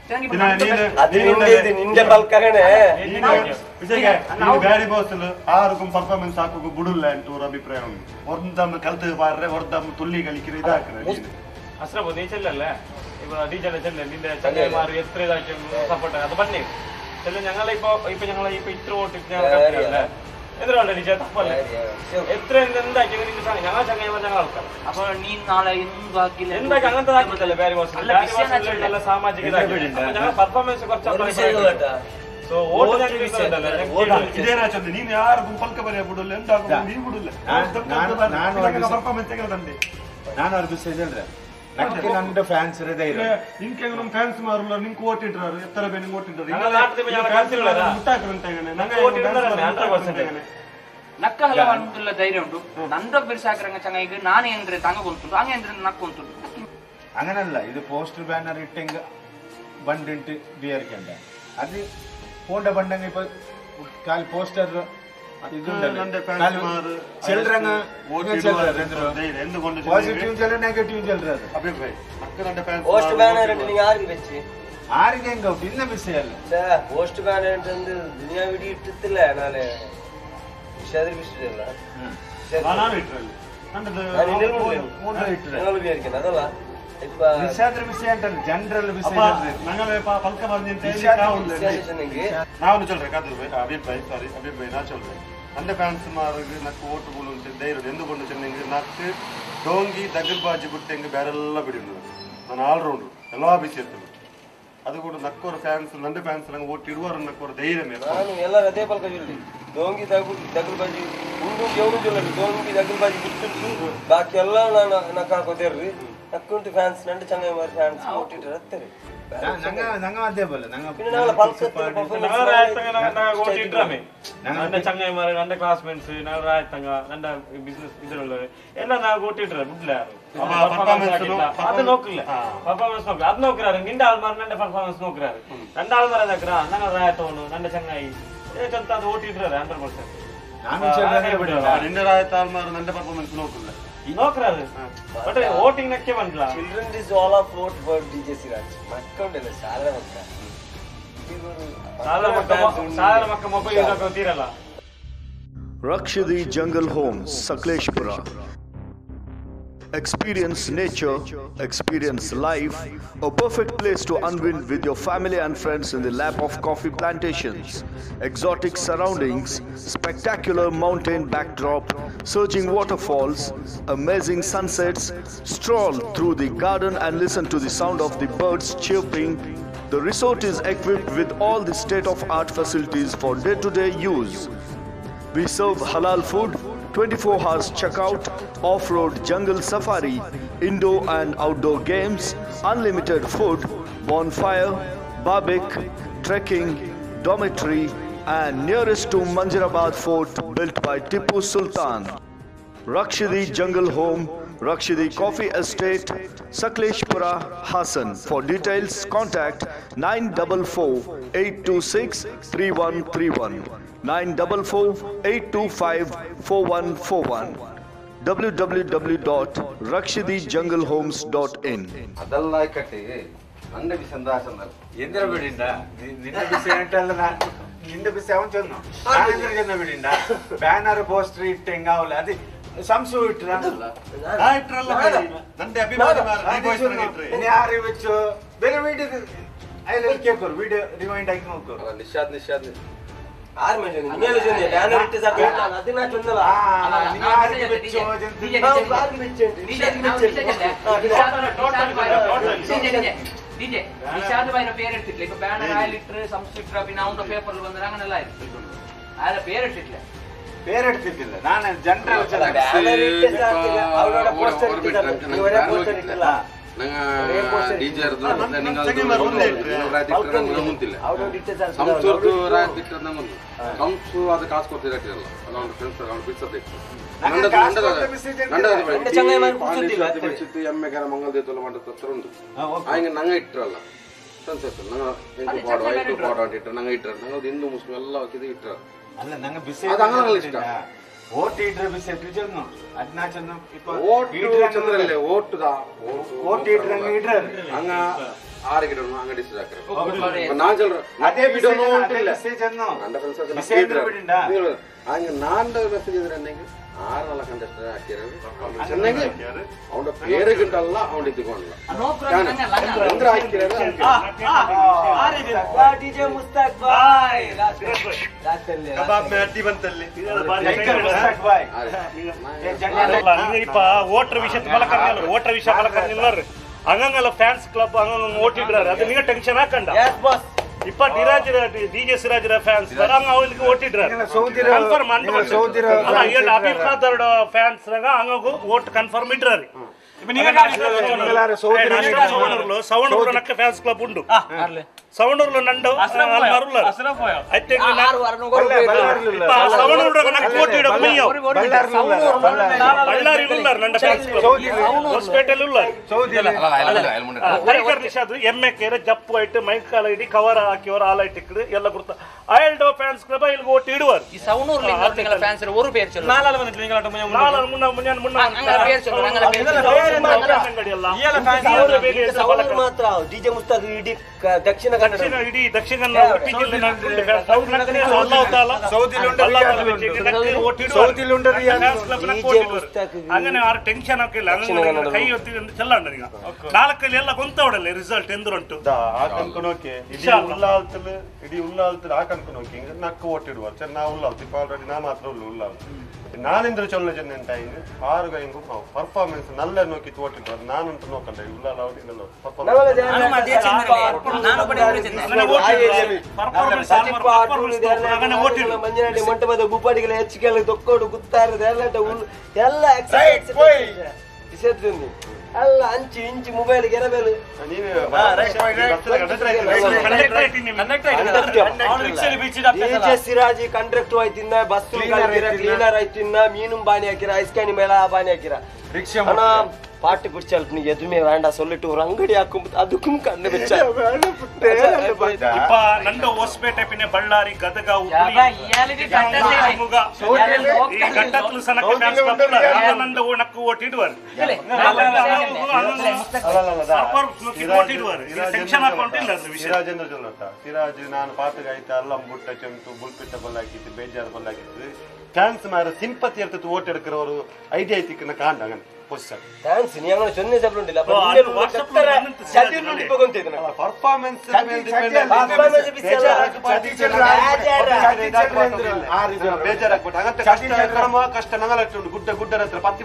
ಬ್ಯಾರಿ ಬಾಸ್ ಆರ್ಗು ಪರ್ಫಾರ್ಮೆನ್ಸ್ ಹಾಕೋ ಬಿಡುಲ್ಲ ಅಂತ ಅವ್ರ ಅಭಿಪ್ರಾಯ ಉಂಟು ಹೊರದಮ್ಮ ಕಲ್ತು ಬಾರ್ರೆ ಹೊರದಮ್ಮ ತುಳ್ಳಿ ಗಳಿಕಿರಿ ಇದಾಕ್ರೆ ಅಸ್ರಬ್ ನೀ ಚೆಲ್ಲಲ್ಲ ഇപ്പൊ ഡീജെ ചെല്ല നിന്റെ ചങ്ങായിമാർ എത്ര ഇതാക്കി സപ്പോർട്ട് അത് പറഞ്ഞേ ചെല്ല ഞങ്ങളെ ഇപ്പൊ ഞങ്ങളെ ഇത്ര വോട്ട് എന്തിനാണ് ഡീജെ തപ്പല്ലേ എത്ര എന്താക്കി ഞങ്ങൾ ചങ്ങായിമാർ ഞങ്ങൾ ആൾക്കാർ അപ്പൊ നീ നാളെ എന്താക്കി അങ്ങനത്തെ ആക്കിയിട്ടല്ലേ ബാരി ബോസ് നല്ല സാമാജിക ഞങ്ങൾ പെർഫോമൻസ് കുറച്ച് ಸೊ ಓಟ್ ಇದೇನಾ ಚಂದ ನೀನು ಯಾರಿಗೂ ಪಲ್ಕ ಬರೆಯ ಬಿಡಲ್ಲ ಎಂತಾಗ ನೀ ಬಿಡಲ್ಲ ಪರ್ಫಾರ್ಮೆನ್ಸ್ ತಂದೆ ನಾನು ಅವ್ರ ಬಿಸಿ ಹೇಳ್ರೆ ನಕ್ಕೆ ನಂದು ಫ್ಯಾನ್ಸ್ ಧೈರ್ಯ ನಿಂಗೆ ನಮ್ಮ ಫ್ಯಾನ್ಸ್ ಮಾರಲ್ಲ ನಿಂಗೆ ಓಟ್ ಇಟ್ರಾರು ಎತ್ತರ ಬೇ ನಿಂಗೆ ಓಟ್ ನಕ್ಕ ಹಲವಾರು ಧೈರ್ಯ ಉಂಟು ನಂದೊಬ್ಬರು ಸಾಕರಂಗ ಚೆನ್ನಾಗಿ ನಾನೇ ಅಂದ್ರೆ ತಂಗ ಕೊಂತು ಹಂಗೆ ಅಂದ್ರೆ ನಕ್ಕೊಂತು അങ്ങനല്ല ഇത് പോസ്റ്റർ ബാനർ ഇട്ടെങ്ക ബണ്ടിട്ട് വിചാരിക്കണ്ട അത് പോണ്ട ബണ്ടങ്ങ ഇപ്പൊ കാൽ പോസ്റ്റർ ಪಾಸಿಟಿವ್ ಚೆಲ್ಲ ನೆಗೆಟಿವ್ ಚೆಲ್ಲರ പോസ്റ്റ് ബാനർ നീ ആർക്ക് വെച്ച് ആർക്ക് ಹೆಂಗ ಇನ್ನ ವಿಷಯ ಅಲ್ಲ പോസ്റ്റ് ബാനർ ಅಂತಂದು ದುನಿಯಾ ವಿಡಿ ಇಟ್ಟಿತ್ತಿಲ್ಲ ನಾಳೆ ವಿಷಯದ ವಿಷಯ ಅಲ್ಲ ನಾನು ಇಟ್ರಲ್ಲ ನಾನು ವಿಚಾರಿಕೆ ಅದಲ್ಲ ವಿಷಾದ್ರ ವಿಷಯ ಅಂತ ಜನರಲ್ ವಿಷಯ ನಂಗೆ ಪಲ್ಕ ಬಂದಿದ್ದೆ ನಾನು ಚಲ್ರೆ ಕಾದು ಅಭಿಪ್ ಭಾಯ್ ಸಾರಿ ಅಭಿಪ್ ಭಾಯ್ ನಾ ಚಲ್ರೆ ಅಂದೆ ಫ್ಯಾನ್ಸ್ ಮಾರ್ಗ ನಕ್ಕು ಓಟು ಬೋಲು ಅಂತ ಧೈರ್ಯ ಎಂದುಕೊಂಡು ಚೆನ್ನಂಗೆ ನಕ್ಕು ಡೋಂಗಿ ದಗಲ್ ಬಾಜಿ ಬಿಟ್ಟಂಗೆ ಬೇರೆಲ್ಲ ಬಿಡಿದ್ರು ನಾನು ಆಲ್ರೌಂಡ್ ಎಲ್ಲ ಬಿಸಿ ಇರ್ತದೆ ಅದು ಕೂಡ ನಕ್ಕೋರ ಫ್ಯಾನ್ಸ್ ನಂದೆ ಫ್ಯಾನ್ಸ್ ನಂಗೆ ಓಟ್ ಇಡುವವರು ನಕ್ಕೋರ ಧೈರ್ಯ ಮೇಲೆ ನಾನು ಎಲ್ಲರ ಅದೇ ಪಲ್ಕ ಜೊಲ್ಲಿ ಡೋಂಗಿ ದಗಲ್ ಬಾಜಿ ಉಂಡು ಜವನು ಜೊಲ್ಲ ಡೋಂಗಿ ದಗಲ್ ಬಾಜಿ ಬಿಟ್ಟು ಬಾಕಿ ಎಲ್ಲ ನಾನು ನಕ್ಕ ಹಾಕೋತೇರ್ರಿ ನಕ್ಕೊಂಟು ಫ್ಯಾನ್ಸ್ ನಂಡು ಚೆನ್ನಾಗಿ ಮಾರಿ ಫ್ಯಾನ್ಸ್ ಓಟಿಟ್ರೆ ಹತ್ತಾರೆ ನಂಗೆ ಅದೇ ಬಲ್ಲ ನನ್ನ ಚಂಗಾಯಿಮಾರ ನನ್ನ ಕ್ಲಾಸ್ಮೇಟ್ಸ್ ನನ್ನ ರಾಯತಂಗ ನನ್ನ ಬಿಸ್ನೆಸ್ ಇದರಲ್ಲ ಎಲ್ಲ ನಾವು ಓಟಿಟ್ರೆ ಬಿಡ್ಲ ಅದು ನೋಕಿಲ್ಲ ಪರ್ಫಾರ್ಮೆನ್ಸ್ ನೋಕ್ರ ಅದು ನೋಕ್ರಾರು ನಿಂದ ಆಳ್ಮಾರ ನನ್ನ ಪರ್ಫಾರ್ಮೆನ್ಸ್ ನೋಕ್ರಾರು ನನ್ನ ಆಳ್ಮಾರ ಅದಕ್ರ ನನ್ನ ರಾಯತವನು ನನ್ನ ಚಂಗಾಯಿ ಏಕಂತ ಅದು ಓಟಿಟ್ರೆ 100% ನಿಂದ ರಾಯತ ಆಳ್ಮಾರ ನನ್ನ ಪರ್ಫಾರ್ಮೆನ್ಸ್ ನೋಕಿಲ್ಲ ನೋಕ್ರಾರು ಬಟ್ ವೋಟಿಂಗ್ ನಕ್ಕೆ ಬಂದ್ಲ children is all of vote for DJ Siraj ಮಕ್ಕಂಡಿಲ್ಲ ಸಾಲ ಮಕ್ಕ ಮೊಬೈಲ್ ಇರಲ್ಲ Rakshidi Jungle Homes, Sakleshpura. Experience nature, experience life, a perfect place to unwind with your family and friends in the lap of coffee plantations. Exotic surroundings, spectacular mountain backdrop, surging waterfalls, amazing sunsets. Stroll through the garden and listen to the sound of the birds chirping. The resort is equipped with all the state-of-art facilities for day-to-day use. We serve halal food, 24 hours checkout, off-road jungle safari, indoor and outdoor games, unlimited food, bonfire, barbecue, trekking, dormitory, and nearest to Manjirabad Fort built by Tipu Sultan. Rakshidi Jungle Home, Rakshidi Coffee Estate, Sakleshpura, Hassan. For details, contact 944-826-3131, 944-825-4141, www.rakshidijunglehomes.in. ಅದೆಲ್ಲ ಕಟ್ಟಿ ನಂದೆ ಬಿಸಿ ಅಂದಾಸಂದ ಎಂದಿರ ಬಿಡಿಂದ ನಿನ್ನ ಬಿಸಿ ಅಂಟಲ್ಲ ನಿಂದ ಬಿಸಿ ಅವನ್ ಚಂದ ಚಂದ ಬಿಡಿಂದ banner poster ಇಟ್ಟಂಗ ಅವಲ್ಲ ಅದು ಸಂಸು ಇಟ್ರಲ್ಲ ಯಾರು ವೆಚ್ಚು ಬೇರೆ ವಿಡಿಯೋ ಅಲ್ಲಿ ಕೇಳ್ಕೊರು ವಿಡಿಯೋ ರಿವೈಂಡ್ ಆಗಿ ನೋಡ್ಕೊರು ನಿಶಾದ್ ಆರು ಮಂದಿ ಮೇಲೆ ಜೊತೆ ಬ್ಯಾನರ್ ಇಟ್ಟು ಸಾಕು ಅದನ್ನ ಚಂದಲ್ಲ ಯಾರಿಗೆ ವೆಚ್ಚು ಡಿಜೆ ನಿಶಾದ್ ಬಾಯಿನ ಪೇರ್ ಇರ್ತಿರ್ಲಿ ಈಗ ಬ್ಯಾನರ್ ಆಯ್ಲಿಟ್ರೆ ಸಂಸ್ಥೆ ಇಟ್ರೆ ನಾವು ಪೇಪರ್ ಬಂದ್ರೆ ಹಂಗನೆಲ್ಲ ಆಯ್ತು ಆದ್ರೆ ಪೇರ್ ಇಟ್ಟಿರ್ಲಿ ಬೇರೆ ಇಡ್ತಿದ್ದಿಲ್ಲ ನಾನು ಜನರಲ್ ಅದು ಕಾಸು ಕೊಡ್ತಿರಲ್ಲ ಎಮ್ಮೆಗಾರ ಮಂಗಲ್ ದೇವತೆಲ್ಲ ಮಾಡಿರ್ತಾರೆ ಉಂಟು ಹಂಗೆ ನಂಗೆ ಇಟ್ರಲ್ಲ ನಂಗೆ ಇಟ್ರ ನಂಗೆ ಹಿಂದೂ ಮುಸ್ಲಿಂ ಎಲ್ಲ ಇಟ್ರ ಅಲ್ಲ ನಂಗೆ ಬಿಸಿ ಅದು ಅಂಗನಲ್ಲಿ ಇಷ್ಟ ಓಟ್ ಇಟ್ರೆ ಬಿಸಿ ಇಟ್ಟು ಅದನ್ನ ಚೆನ್ನ ಚಂದ್ರಲ್ಲೇ ಓಟ್ ಇಟ್ರೆ ಹಂಗ 6 ಗಿಡ ಅಂಗಡಿ ನಾನ್ ಚಲ್ರ ಅದೇ ಹಂಗ ನಾನ್ ಮೆಸೇಜ್ ಇದ್ರೆ ನನಗೆ 6 ಕಂಟೆಸ್ಟರ್ ಹಾಕಿರೋದು ಚೆನ್ನಾಗಿ ಅವನ ಬೇರೆ ಗಿಂಟಲ್ಲ ಅವನು ಇದ್ದುಕೊಂಡ್ಲ ಡಿಜೆ ಮುಸ್ತಾಕ್ ಬಾಯ್ ಕಬಾಬ್ ಮೇ ಅಡ್ಡಿ ಬಂತಲ್ಲಿ ಇಪ್ಪ ಓಟ್ರ ವಿಷಯ ಮಲಕರ್ನಿಲ್ಲ ಓಟ್ರ ವಿಷಯ ಮಲಕರ್ನಿಲ್ಲ ಹಂಗಂಗಲ್ಲ ಫ್ಯಾನ್ಸ್ ಕ್ಲಬ್ ಹಂಗ ಓಟಿಡ್ರಾರೆ ಅದು ನಿಮಗೆ ಟೆನ್ಷನ್ ಹಾಕಂಡ ಇಪ್ಪ ಡಿಜೆ ಸಿರಾಜ್ರ ಫ್ಯಾನ್ಸ್ ಹಂಗ ಅವರಿಗೆ ಓಟಿಡ್ರಾರೆ ಅಭಿಪ್ರಾಯ ಫ್ಯಾನ್ಸ್ ಹಂಗ ಓಟ್ ಕನ್ಫರ್ಮ್ ಇಡ್ರಾರಿ సౌండ్ నక్క ఫ్యాన్స్ క్లబ్ ఉండు సౌండ్ నండు అయితే సౌండ్ నాకు పోటీడ బళ్ళారి ఉన్నారు నండ ఫ్యాన్స్ క్లబ్ ಹೊಸಪೇಟೆಲ್ ಉಳ್ಳಾರು ಟೈಗರ್ ನಿಷಾದ್ ಎಮ್ಮೆ ಕೇರೆ ಜಪ್ಪು ಐಟ್ ಮೈಕ್ ಕಾಲ ಇಡಿ ಕವರ್ ಹಾಕಿವರ ಆಲ್ ಐಟ್ ಇಕ್ಕಡು ಎಲ್ಲ ಗುರ್ತ ಆಯಲ್ಡೋ ಫ್ಯಾನ್ಸ್ ಕ್ಲಬ್ ಇಲ್ಲಿ ಓಟ್ ಇಡುವರು ಈ ಸೌಂಡ್ ನಿಂಗಳ ಫ್ಯಾನ್ಸ್ ஒரு பேர் சொல்லுங்க நாலால வந்துட்டு நீங்க முன்ன அங்க பேர் சொல்லுங்க அங்க ಮಾತ್ರ ಡಿಜೆ ಮುಸ್ತಾಕ್ ಇಡೀ ದಕ್ಷಿಣ ಕನ್ನಡ ಇಡೀ ದಕ್ಷಿಣ ಕನ್ನಡ അങ്ങനെ ആ ടെൻഷൻ ഒക്കെ ഇല്ല അങ്ങനെ കൈ ഒത്തി ചെല്ലാണ്ട് നിങ്ങൾ നാളെ ಎಲ್ಲ ಗೊಂತವಡಲ್ಲ ರಿಸಲ್ಟ್ ಎಂದುಂಟು ಆಕನ್ಕೊನೋಕೆ ಇಡೀ ಉಲ್ಲಾಲ್ತಲು ಇಡೀ ಉಲ್ಲಾಲ್ತಲು ಆಕನ್ಕೊನೋಕೆ ಹಿಂಗ ನಕ್ಕ ಓಟಿಡುವರು ಚೆನ್ನ ಉಲ್ಲಾಲ್ತು ಇಪ್ಪ ಆಲ್ರೆಡಿ ನಾ ಮಾತ್ರ ಉಲ್ಲಾಲ್ತು ನಾನಿಂದ್ರ ಚೊಲ್ಲ ಜನ ಎಂತ ಹಿಂಗ ಆರುಗ ಹಿಂಗು ಪರ್ಫಾರ್ಮೆನ್ಸ್ ನಲ್ಲ ನೋಕಿ ಓಟಿಡುವರು ನಾನಂತೂ ನೋಕಂಡ ಉಲ್ಲಾಲ್ ಅವಡಿಗೆಲ್ಲ ಮಂಜನಡಿ ಮಂಟಪದ ಗುಪ್ಪಾಡಿಗಳ ಹೆಚ್ಚಿಗೆಲ್ಲ ತೊಕ್ಕೋಡು ಗುತ್ತಾರದು ಎಲ್ಲ ಅಲ್ಲ ಅಂಚಿ ಇಂಚಿ ಮೊಬೈಲ್ ಗೆರಬೇಲು ಸಿರಾಜಿ ಕಂಟ್ರಾಕ್ಟ್ ಆಯ್ತಿನ್ನ ಬಸ್ ಕ್ಲೀನರ್ ಆಯ್ತಿನ್ನ ಮೀನು ಬಾನಿ ಹಾಕಿರ ಐಸ್ಕಾನಿ ಮೇಳ ಬಾನಿ ಹಾಕಿರ பாட்டு குடிச்சால் நீ எதுவுமே வேண்டாம் சொல்லிட்டு ஒரு அங்கடி ஆக்கும் அதுக்கும் கண்ணு வச்சா இப்ப நண்ட ಹೊಸಪೇಟೆ ಪಿನೆ ಬಳ್ಳಾರಿ ಗದಗ ಗಟ್ಟತ್ಲು ಸನಕ ಫ್ಯಾನ್ಸ್ ಕ್ಲಬ್ ನಂದ ನಕ್ಕು ಓಟ್ ಇಡುವರು ಸಿರಾಜೇಂದ್ರ ಜೊಲ್ಲಟ ಸಿರಾಜ್ ನಾನು ಪಾತಗ ಆಯ್ತ ಅಲ್ಲಂ ಬುಟ್ಟ ಚೆಂಟು ಬುಲ್ಪಿಟ್ಟ ಬಲ್ಲಾಕಿತ್ತು ಬೇಜಾರು ಬಲ್ಲಾಕಿತ್ತು ಫ್ಯಾನ್ಸ್ ಮಾರ ಸಿಂಪತಿ ಇರ್ತದೆ ಓಟ್ ಎಡ್ಕರವರು ಐಡಿಯಾ ಐತಿಕ್ಕನ ಕಾಂಡ ಡ್ಯಾನ್ಸ್ ನೀ ಅಂಗನ ಚೊನ್ನೆ ಸಬ್ಲು ಉಂಟಿಲ್ಲ ಪರ್ಫಾರ್ಮೆನ್ಸ್ ಬೇಜಾರಾಗ್ಬಿಟ್ಟು ಆಗತ್ತೆ ಕಷ್ಟ ನಂಗಲಟ್ಟು ಗುಡ್ಡ ಗುಡ್ಡರ ಹತ್ರ ಪತ್ತಿ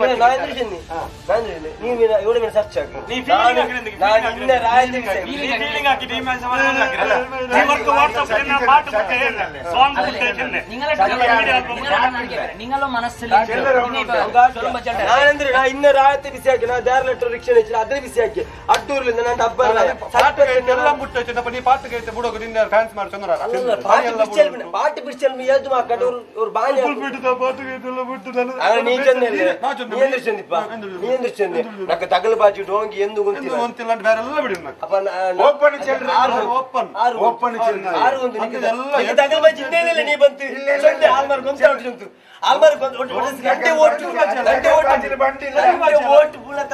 ರಾಯತೆ ಬಿಸಿ ಹಾಕಿ ನಾ ದಾರ್ಲೆಟ್ರು ರಿಕ್ಷಾ ಹೆಚ್ಚಿನ ಅದ್ರ ಬಿಸಿ ಹಾಕಿ ಅಡ್ಡೂರ್ಲಿಂದ ನಾನು ಹಬ್ಬ ಎಲ್ಲ ಮುಟ್ಟೈತೆ ನೀ ಪಾಟ್ ಕೈತೆ ಬಿಡೋಗ ನಿನ್ನ ಫ್ಯಾನ್ಸ್ ಮಾಡಿ ಚಂದ್ರ ಪಾಟ್ ಬಿಡ್ಸಲ್ ಏದು ಮಾಕಡೆ ಅವ್ರು ಬಾಯಿ ನೀ ಚಂದಿಪ್ಪ ನೀ ಚಂದಿ ನಕ್ಕ ತಗಲು ಬಾಜಿ ಡೋಂಗಿ ಎಂದು ಗೊಂತಿಲ್ಲ ಬೇರೆಲ್ಲ ಬಿಡಿ ತಗಲು ಬಾಜಿ ಇನ್ನೇನಿಲ್ಲ ನೀ ಬಂತು ಆಲ್ಮಾರ್ ಗೊಂತ ಉಂಟು ಆಲ್ಮಾರ್ ಗಂಟೆ ಓಟು ಓಟ್ ಬುಲತ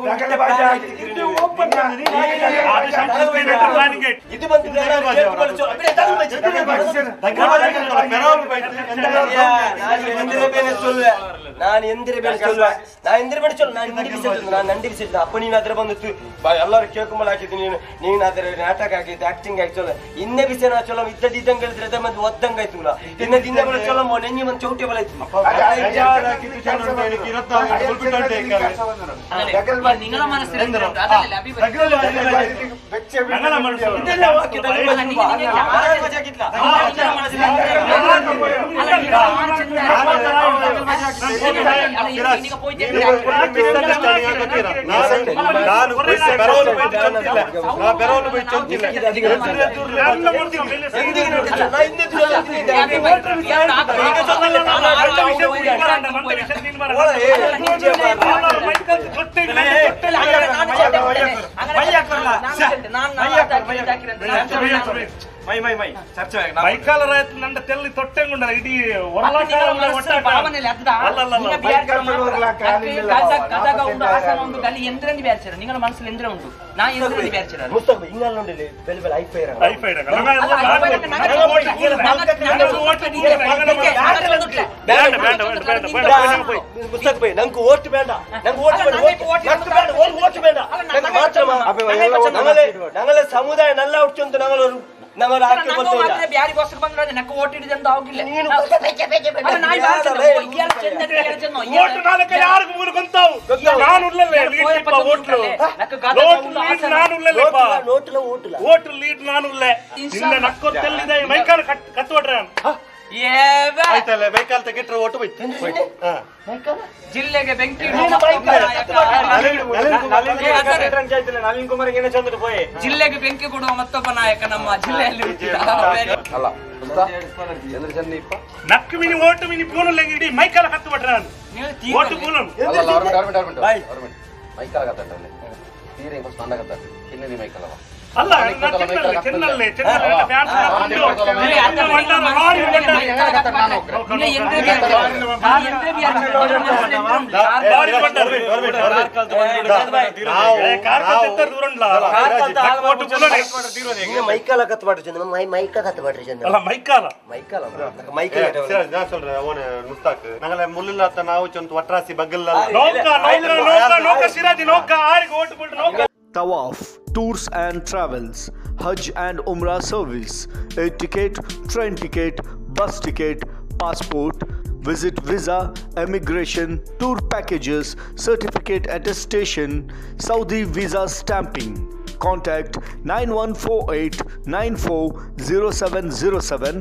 ಇದು ಬಂತು ನಾನು ಎಂದಿರ ಬೇಡ ನಾನು ನಂಡಿ ಬಿಸಿಟ್ಟು ಅಪ್ಪ ನೀನು ಅದ್ರ ಬಂದಿತ್ತು ಎಲ್ಲರೂ ಕೇಳ್ಕೊಂಬಲ್ ಹಾಕಿದ್ದು ನೀನು ಅದ್ರ ನಾಟಕ ಹಾಕಿದ್ದು ಆಕ್ಟಿಂಗ್ ಆಗಿ ಚಲೋ ಇನ್ನೇ ಬಿಸಿ ನಾ ಚಲೋ ಇದ್ದಂಗೆ ಹೇಳಿದ್ರೆ ಅದ ಮತ್ತೆ ಒದ್ದಂಗ ಆಯ್ತು ಇನ್ನ ದಿನ ಚಲೋ ನೆಂಜಿ ಮಂದಿ ಚೌಟಿ ಬಲ ಆಯ್ತು നിങ്ങളെ മനസ്സിൽ ಮೈಕಾಲ ರೈತ ನಂದ ತೆಲ್ಲಿ ತೊಟ್ಟೆಂಗುಂಡಲ್ಲ ಇಡೀ നിങ്ങളുടെ മനസ്സിൽ എന്തിനാ ഉണ്ട് ഞാൻ എന്തിനാ വിചാരിച്ചത് ನಂಗೆ ಓಟ್ ಬೇಡ ഞങ്ങളെ സമുദായം നല്ല ഉച്ചൊന്ന് ഞങ്ങൾ ಬ್ಯಾರಿ ಬಸ್ ಬಂದ್ರೆ ನಕ್ಕ ಓಟ್ ಹಿಡಿದಂತ ಹೋಗಿಲ್ಲ ಮೈಕಾಲ ಕತ್ತೋಡ್ರ ಮೈಕಾಲ ತೆಗಿಟ್ರೆ ಓಟು ಹೋಯ್ತು ಜಿಲ್ಲೆಗೆ ಬೆಂಕಿ ಜಿಲ್ಲೆಗೆ ಬೆಂಕಿ ಕೊಡುವ ಮತ್ತೊಬ್ಬ ನಾಯಕ ನಮ್ಮ ಜಿಲ್ಲೆಯಲ್ಲಿ ನಕ್ಕು ಮಿನಿ ಓಟು ಮಿನಿ ಪೂನಲ್ಲ ಇಡೀ ಮೈಕಾಲ ಕತ್ತು ಬಿಟ್ರೆ ಓಟು ಪೂನಂ ಮೈಕಾಲ ಕತ್ತಟ್ಟೆ ತೀರೆ ಫಸ್ಟ್ ನನ್ನ ಕತ್ತ ಇನ್ನೇ ಮೈಕಾಲವ ಅಲ್ಲ ಚೆನ್ನಲ್ಲೇ ಮೈಕಾಲ ಕತ್ತು ಬಾಟ್ರಿ ಮೈಕ ಕತ್ತು ಬಾಟ್ರಿ ಮೈಕಾಲ ಮೈಕಾಲ ಮುಸ್ತಾಕ್ ನಂಗಲ ಮುಲ್ಲಿಲ್ಲ ನಾವು ಚೊಂತ ವಟ್ರಾಸಿ ಬಗ್ಗಲ್ಲ Tawaf Tours and Travels, Hajj and Umrah service, air ticket, train ticket, bus ticket, passport, visit visa, immigration, tour packages, certificate attestation, Saudi visa stamping. Contact 9148940707,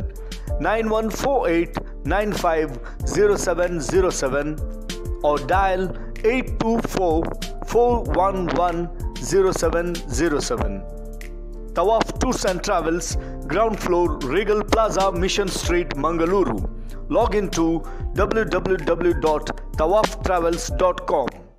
9148950707 or dial 824-411-0707. Tawaf Tours and Travels, ground floor, Regal Plaza, Mission Street, Mangaluru. Log in to www.tawaftravels.com.